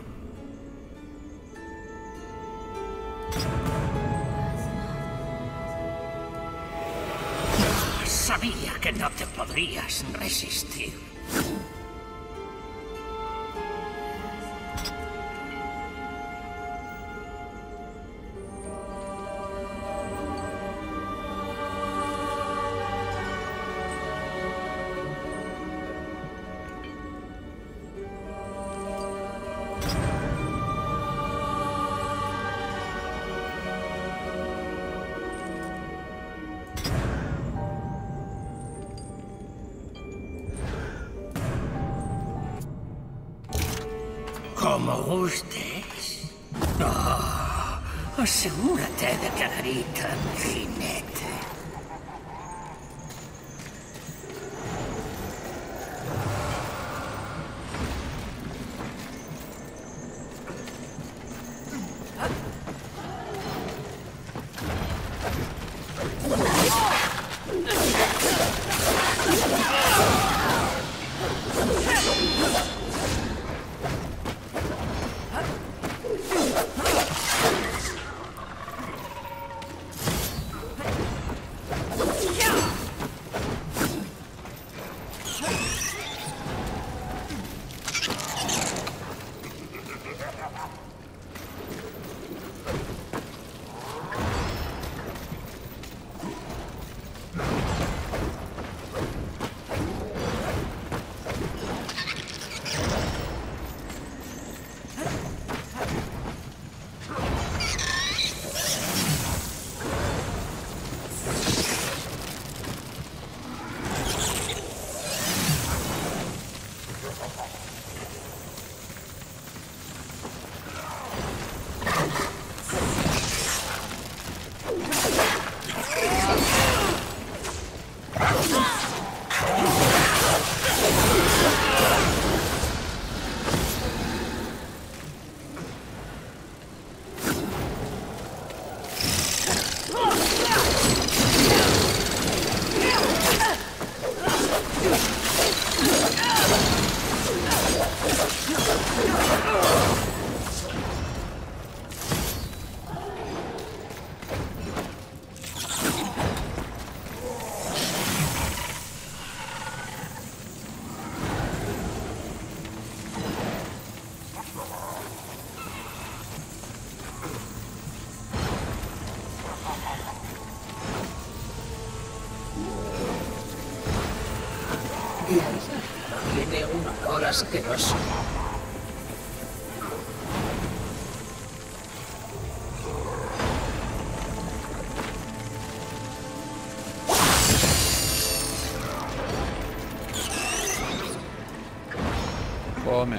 Sabía que no te podrías resistir. Como gustes. Oh, asegúrate de que gritan, jinete. Tiene un olor asqueroso. Come.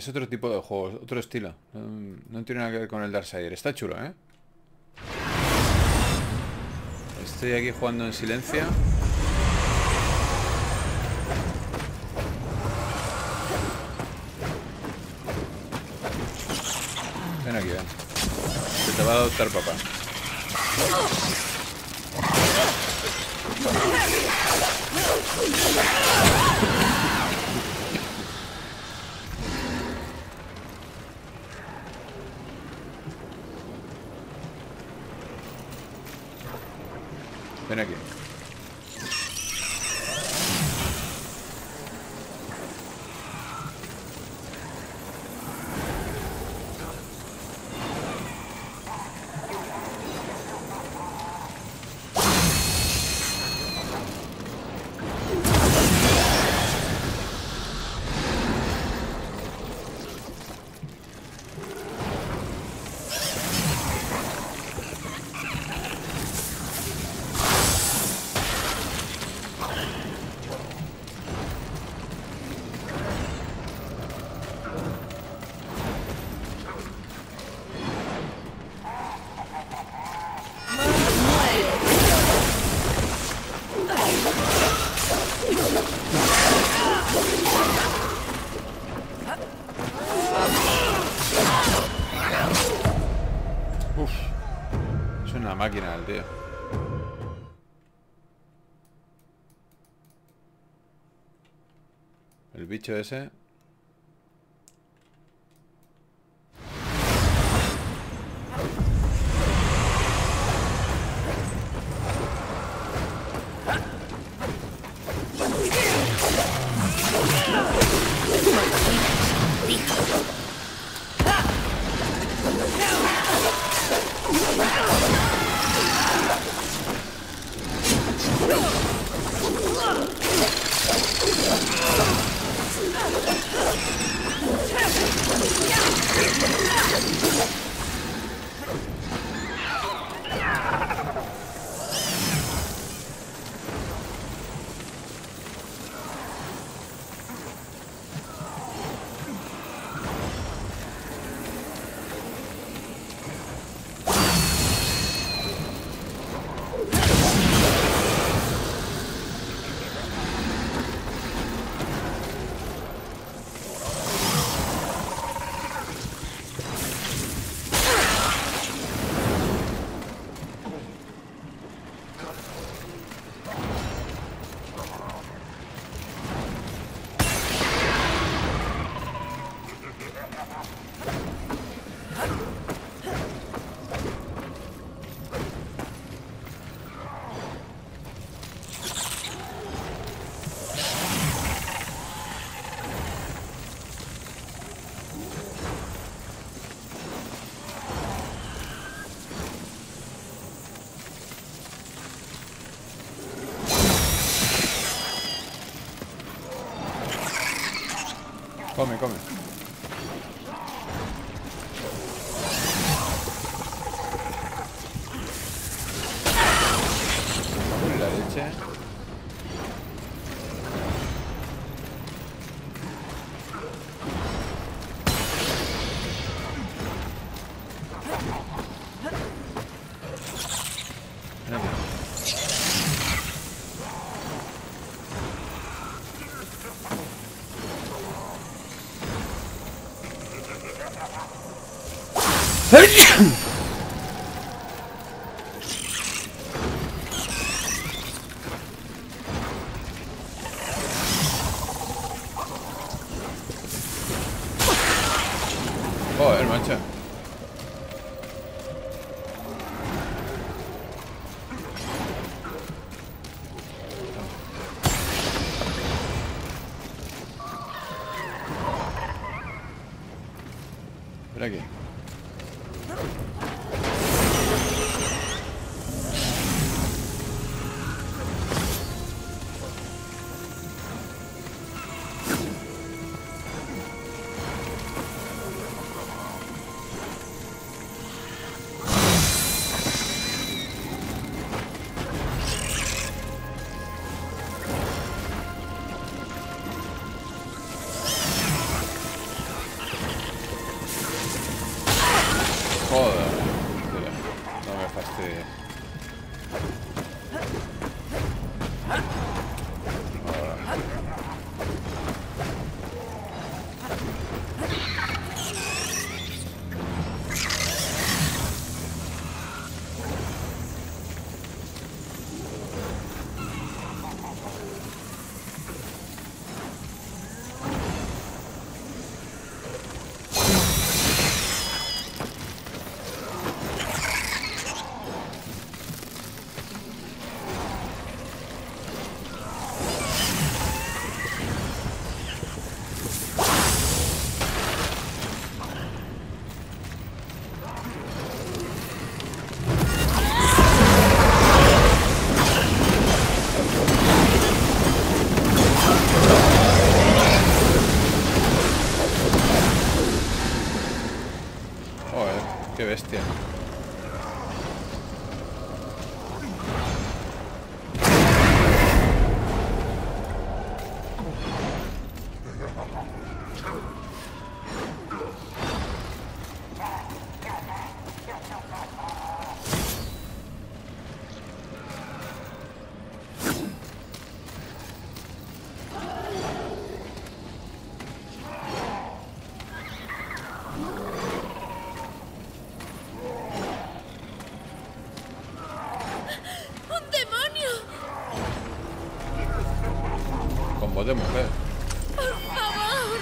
Es otro tipo de juego, otro estilo. No tiene nada que ver con el Darksiders. Está chulo, ¿eh? Estoy aquí jugando en silencio. Ven aquí, ven. Se te va a adoptar papá. Ven aquí. Uf, es una máquina el tío. El bicho ese. Come, come. Come la leche. Ven aquí. Joder, macho. Ven aquí. Joder. No me fastidies. Qué bestia. De mujer. ¡Por favor!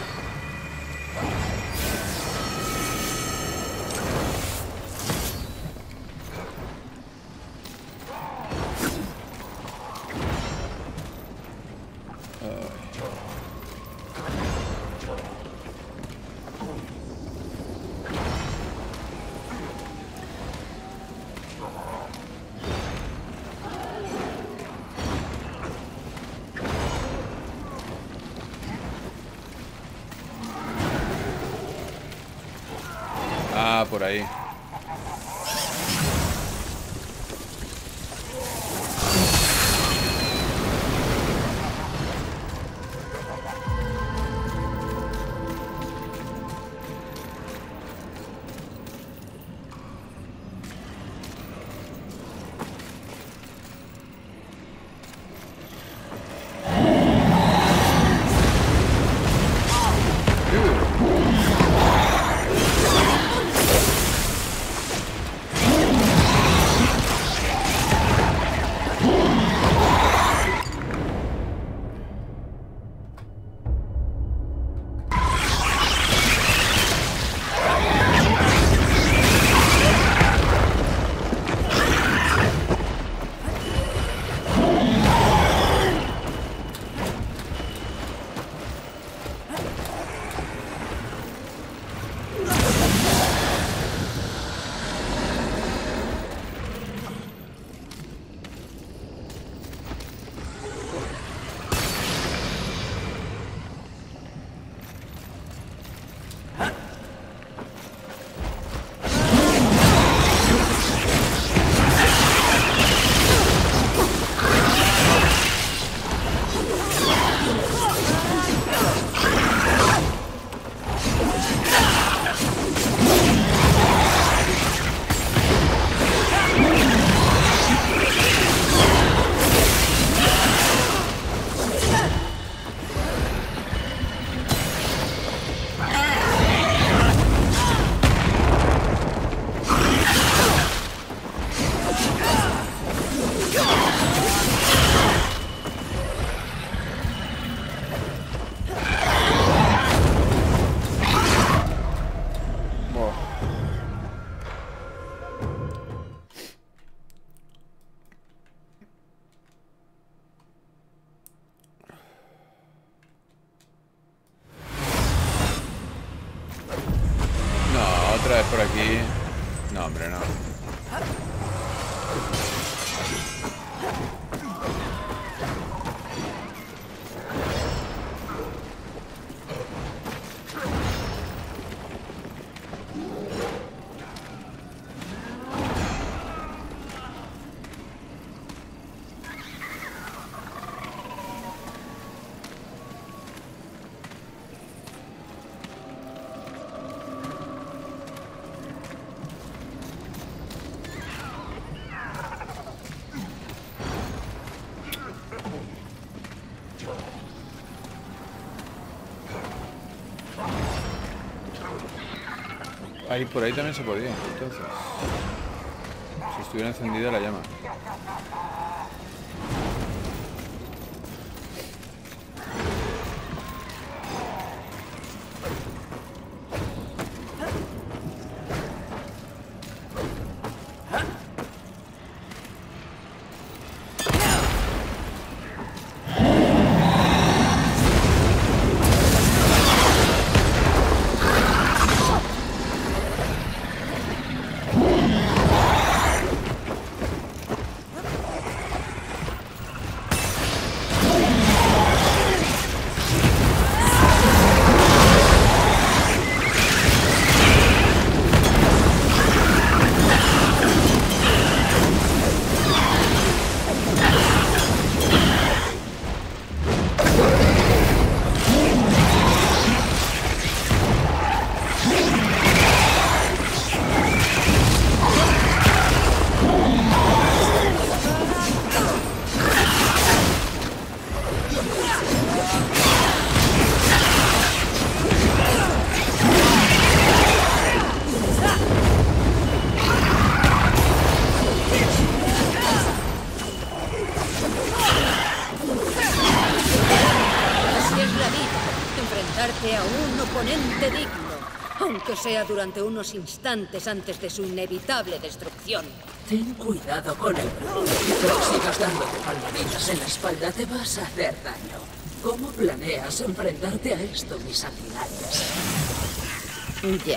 Ah, por ahí. Otra vez por aquí. No, hombre, no. Ahí, por ahí también se podía, entonces. Si estuviera encendida la llama. Enfrentarte a un oponente digno, aunque sea durante unos instantes antes de su inevitable destrucción. Ten cuidado con el bro. Si sigas dándote palmaditas en la espalda, te vas a hacer daño. ¿Cómo planeas enfrentarte a esto, mis sanguinarias? Ya.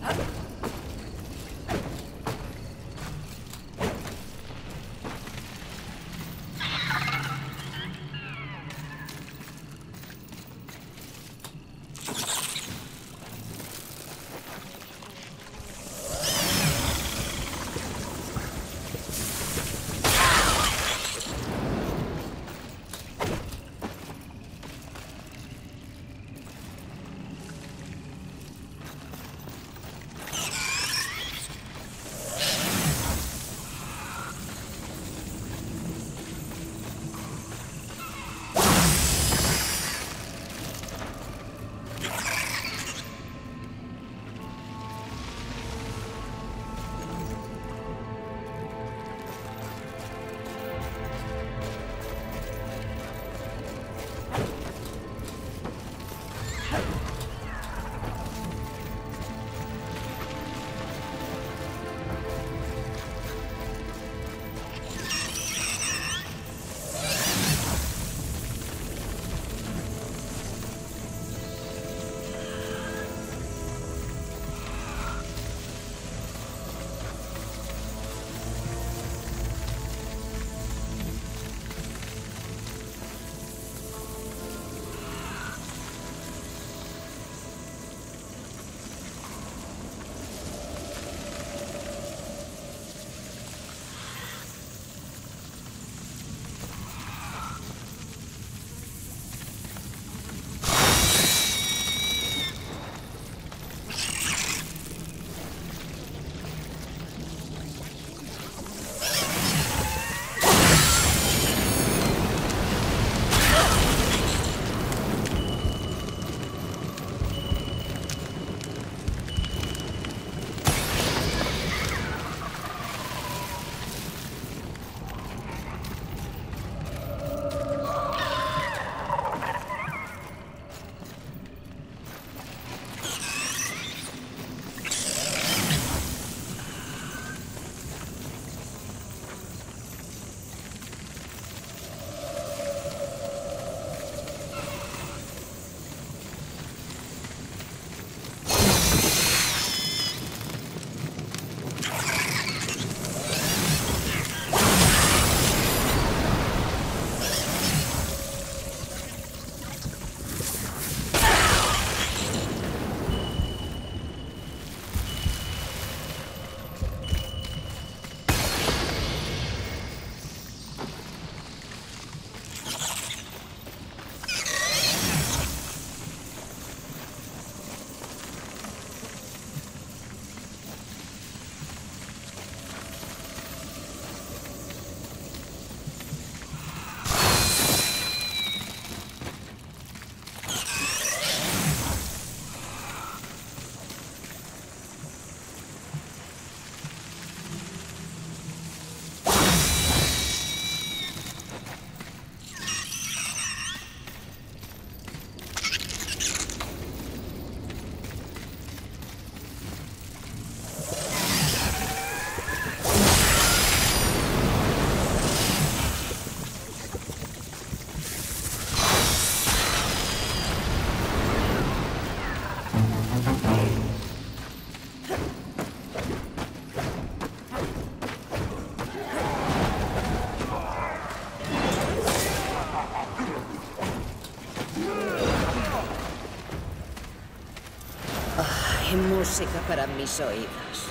Música para mis oídos.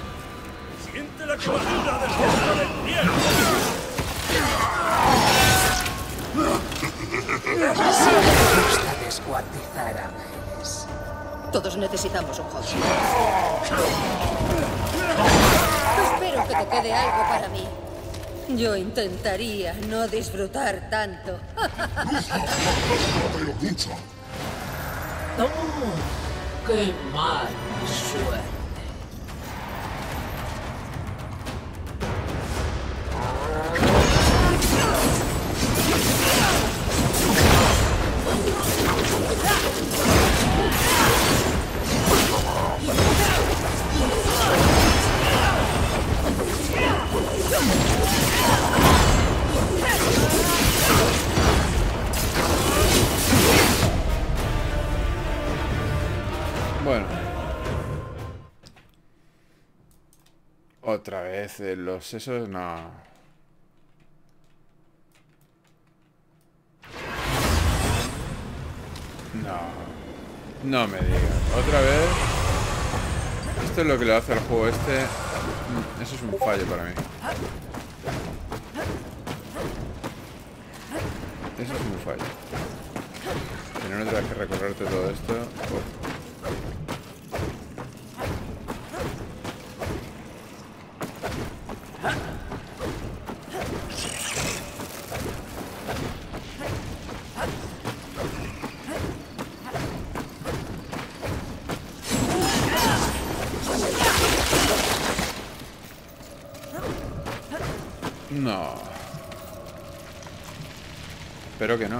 ¡Siente la caballería del centro del cielo! Siempre me gusta descuartizar ángeles. Todos necesitamos un hobby. Espero que te quede algo para mí. Yo intentaría no disfrutar tanto. ¡Oh! ¡Qué mala suerte! Bueno. Otra vez, los esos no. No. No me digas. Otra vez. Esto es lo que le hace al juego este. Eso es un fallo para mí. Eso es un fallo. Tener otra vez que recorrerte todo esto. Oh. No. Espero que no.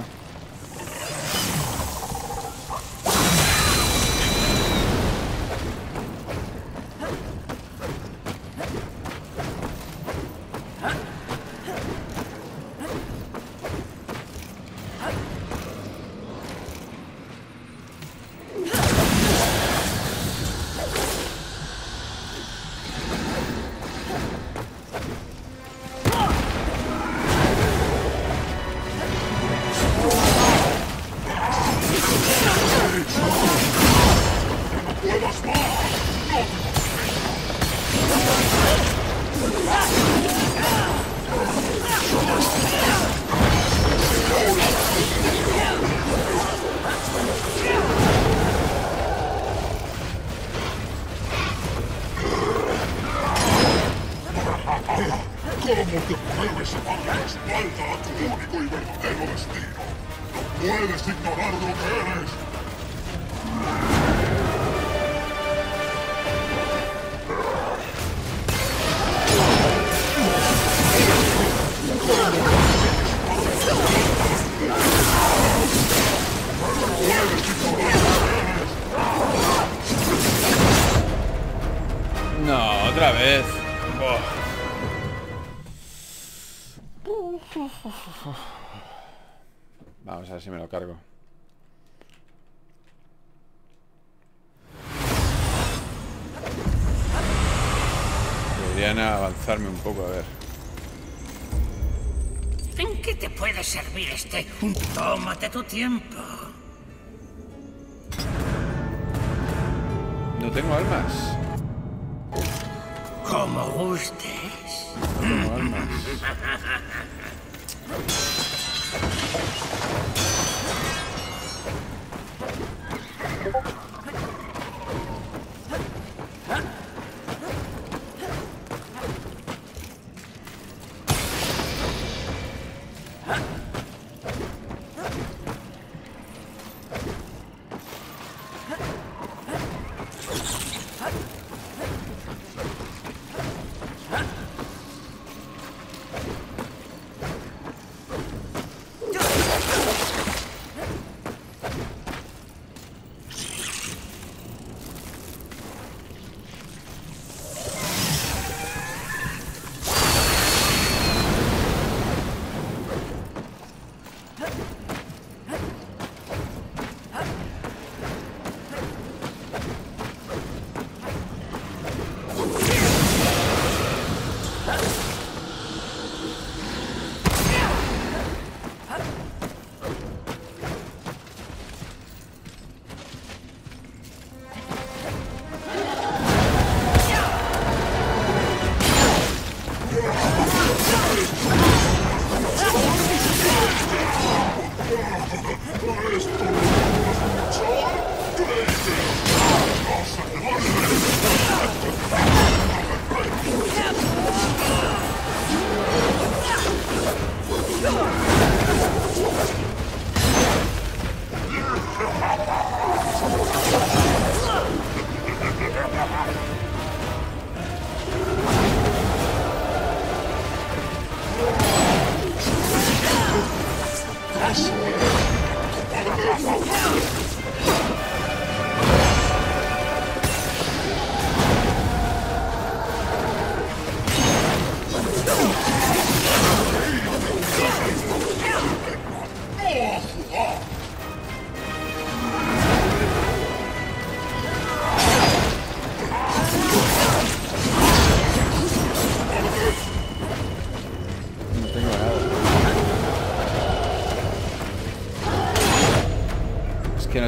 ¿Cómo te atreves a darle la espalda a tu único y verdadero destino? ¡No puedes ignorar lo que eres! No, otra vez. Oh. Vamos a ver si me lo cargo. Deberían avanzarme un poco, a ver. ¿En qué te puede servir este? Tómate tu tiempo. No tengo almas. Como gustes. No tengo almas.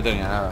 tenía nada.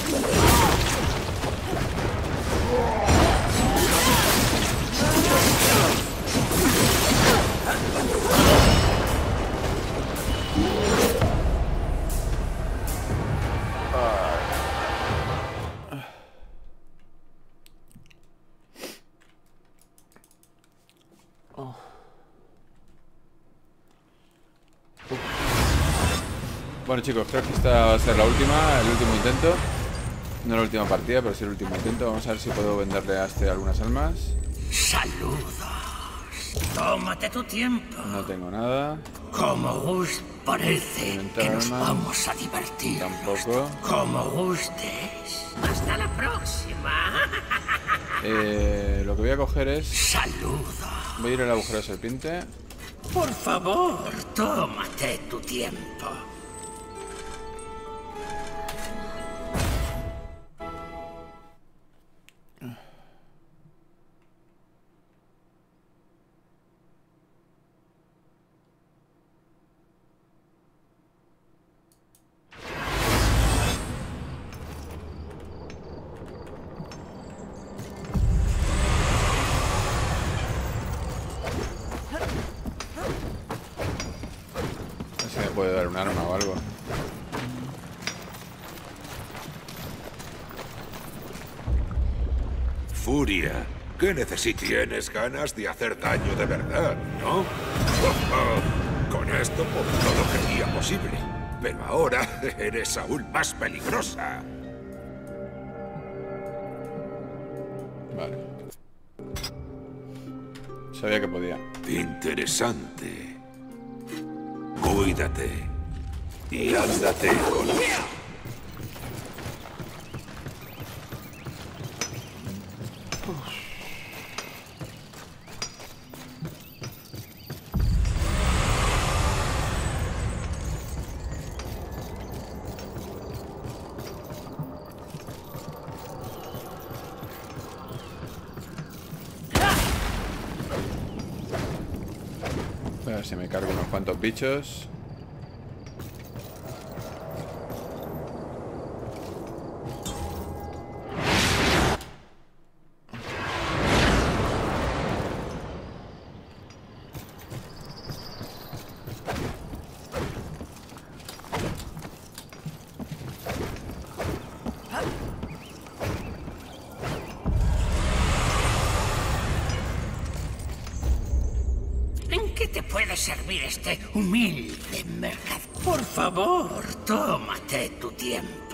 Bueno chicos, creo que esta va a ser la última, el último intento. No la última partida, pero sí el último intento. Vamos a ver si puedo venderle a este algunas almas. Saludos. Tómate tu tiempo. No tengo nada. Como Gus parece que nos vamos a divertir. Tampoco. Como gustes. Hasta la próxima. Lo que voy a coger es... Saludos. Voy a ir al agujero de serpiente. Por favor, tómate tu tiempo. Puede dar un arma o algo. Furia, ¿qué necesitas? Tienes ganas de hacer daño de verdad, ¿no? Con esto por todo creía posible. Pero ahora eres aún más peligrosa. Vale. Sabía que podía. Interesante. Cuídate y ándate con... A ver si me cargo unos cuantos bichos. ¿Qué te puede servir este humilde mercado? Por favor, tómate tu tiempo.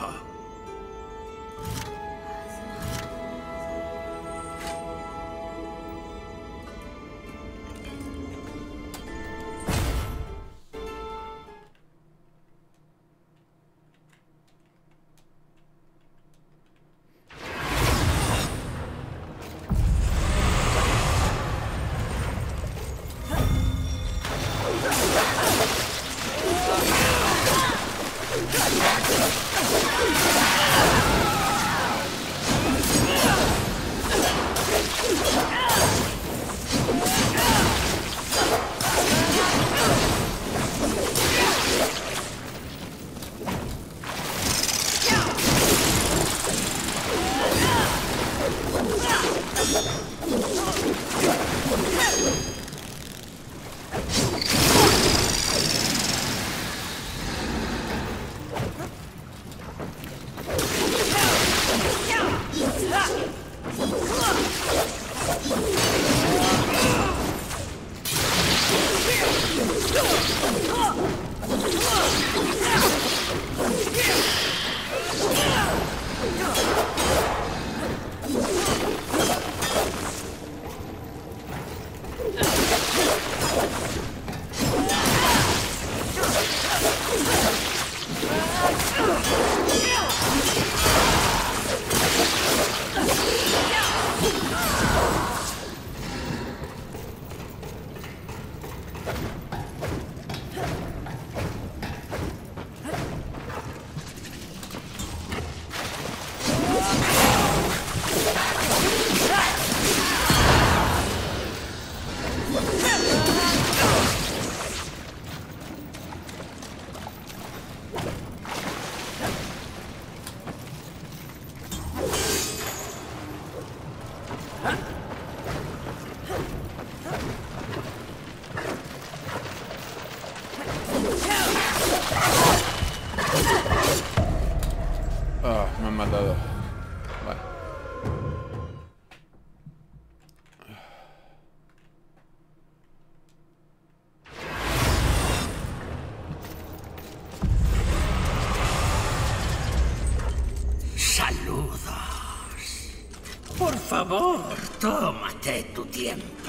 me han matado. Vale. Saludos. Por favor, tómate tu tiempo.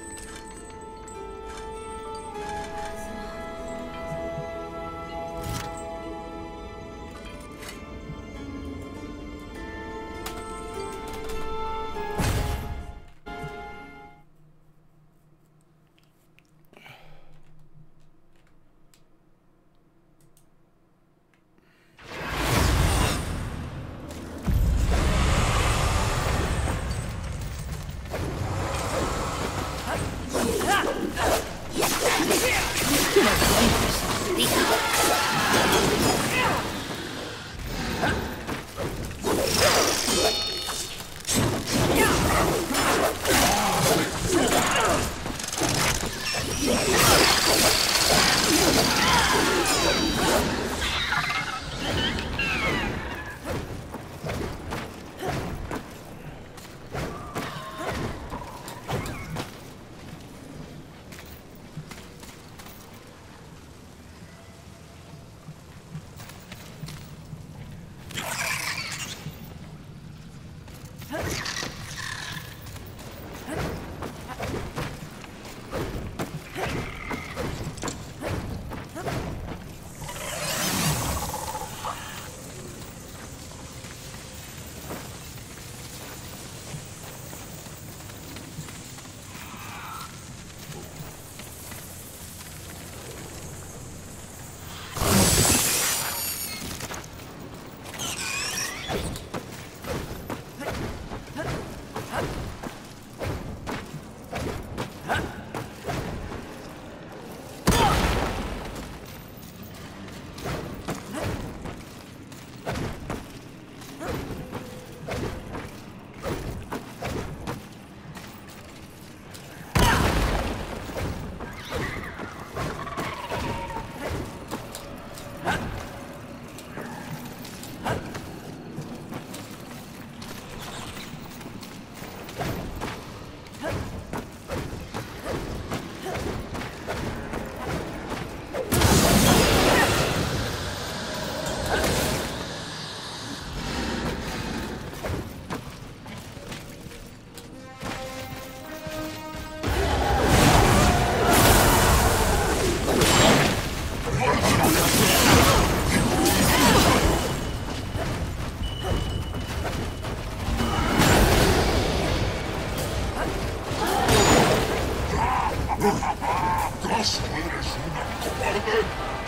¿Acaso eres una cobarde?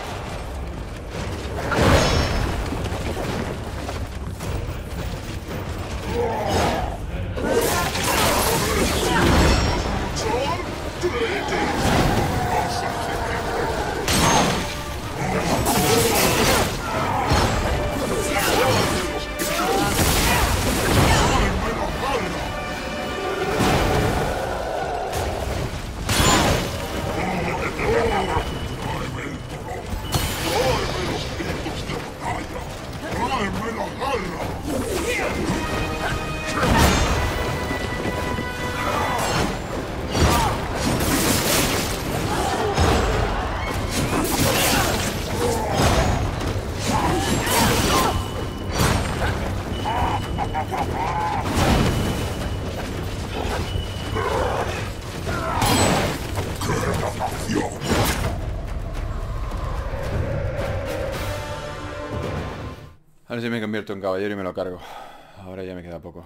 A ver si me convierto en caballero y me lo cargo. Ahora ya me queda poco.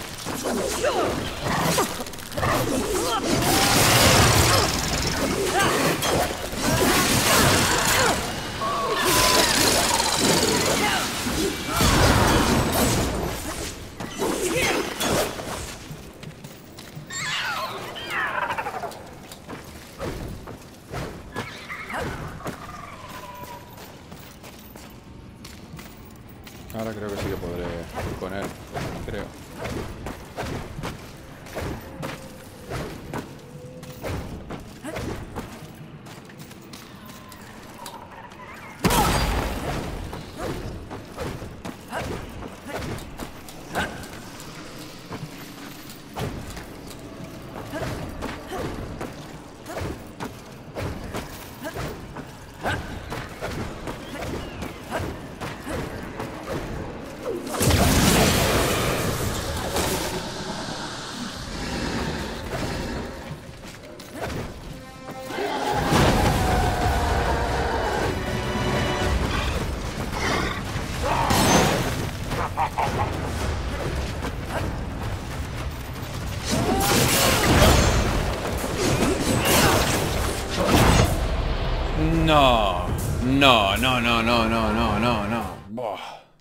¡Ah! Ahora creo que sí que podré con él, creo. No, no, no, no, no, no, no, no, no. Buah.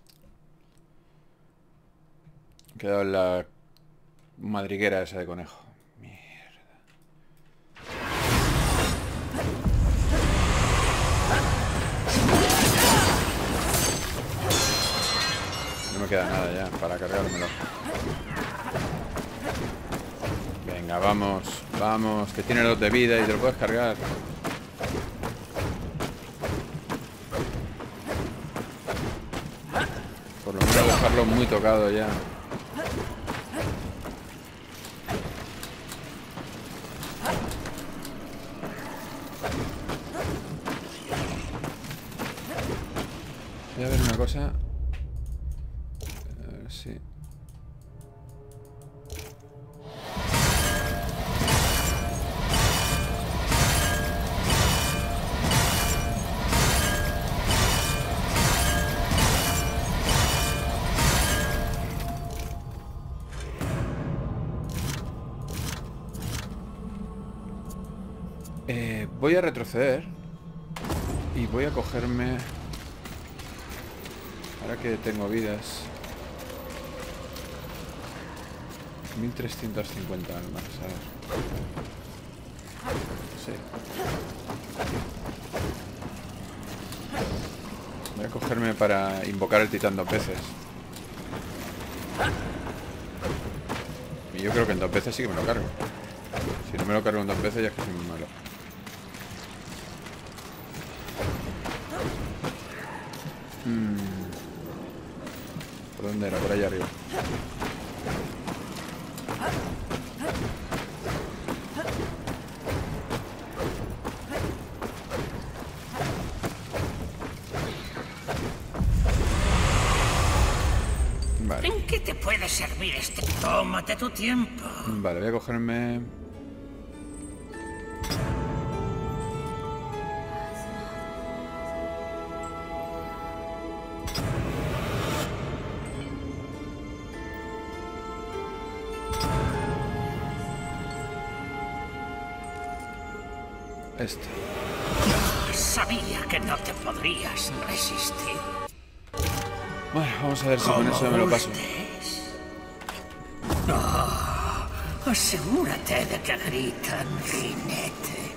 He quedado en la madriguera esa de conejo. Mierda. No me queda nada ya para cargármelo. Venga, vamos, vamos, que tiene 2 de vida y te lo puedes cargar. Por lo menos dejarlo muy tocado ya. Voy a ver una cosa. A ver si... voy a retroceder y voy a cogerme, ahora que tengo vidas, 1350 almas, a ver. Sí. Voy a cogerme para invocar el titán 2 veces. Y yo creo que en 2 veces sí que me lo cargo. Si no me lo cargo en 2 veces ya es que soy muy malo. ¿Por dónde era? Por allá arriba. Vale. ¿En qué te puede servir este? Tómate tu tiempo. Vale, voy a cogerme... este. Sabía que no te podrías resistir. Bueno, vamos a ver si con eso me lo paso. Oh, asegúrate de que gritan, jinete.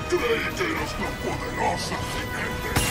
Creí que eras tan poderosa, jinete.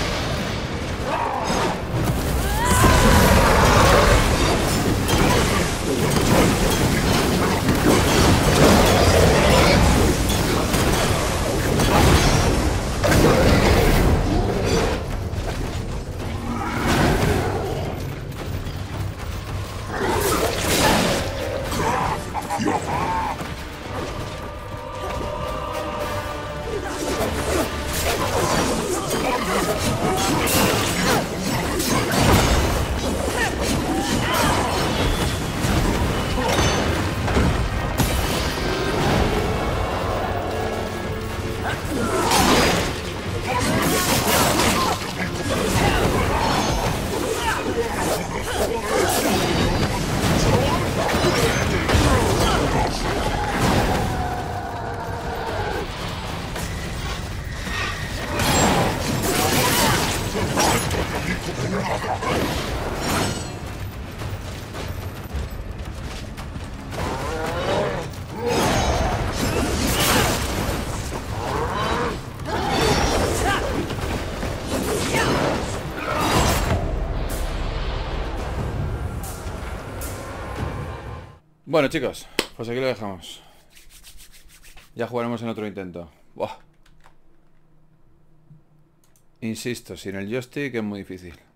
Bueno, chicos, pues aquí lo dejamos. Ya jugaremos en otro intento. Buah. Insisto, sin el joystick es muy difícil.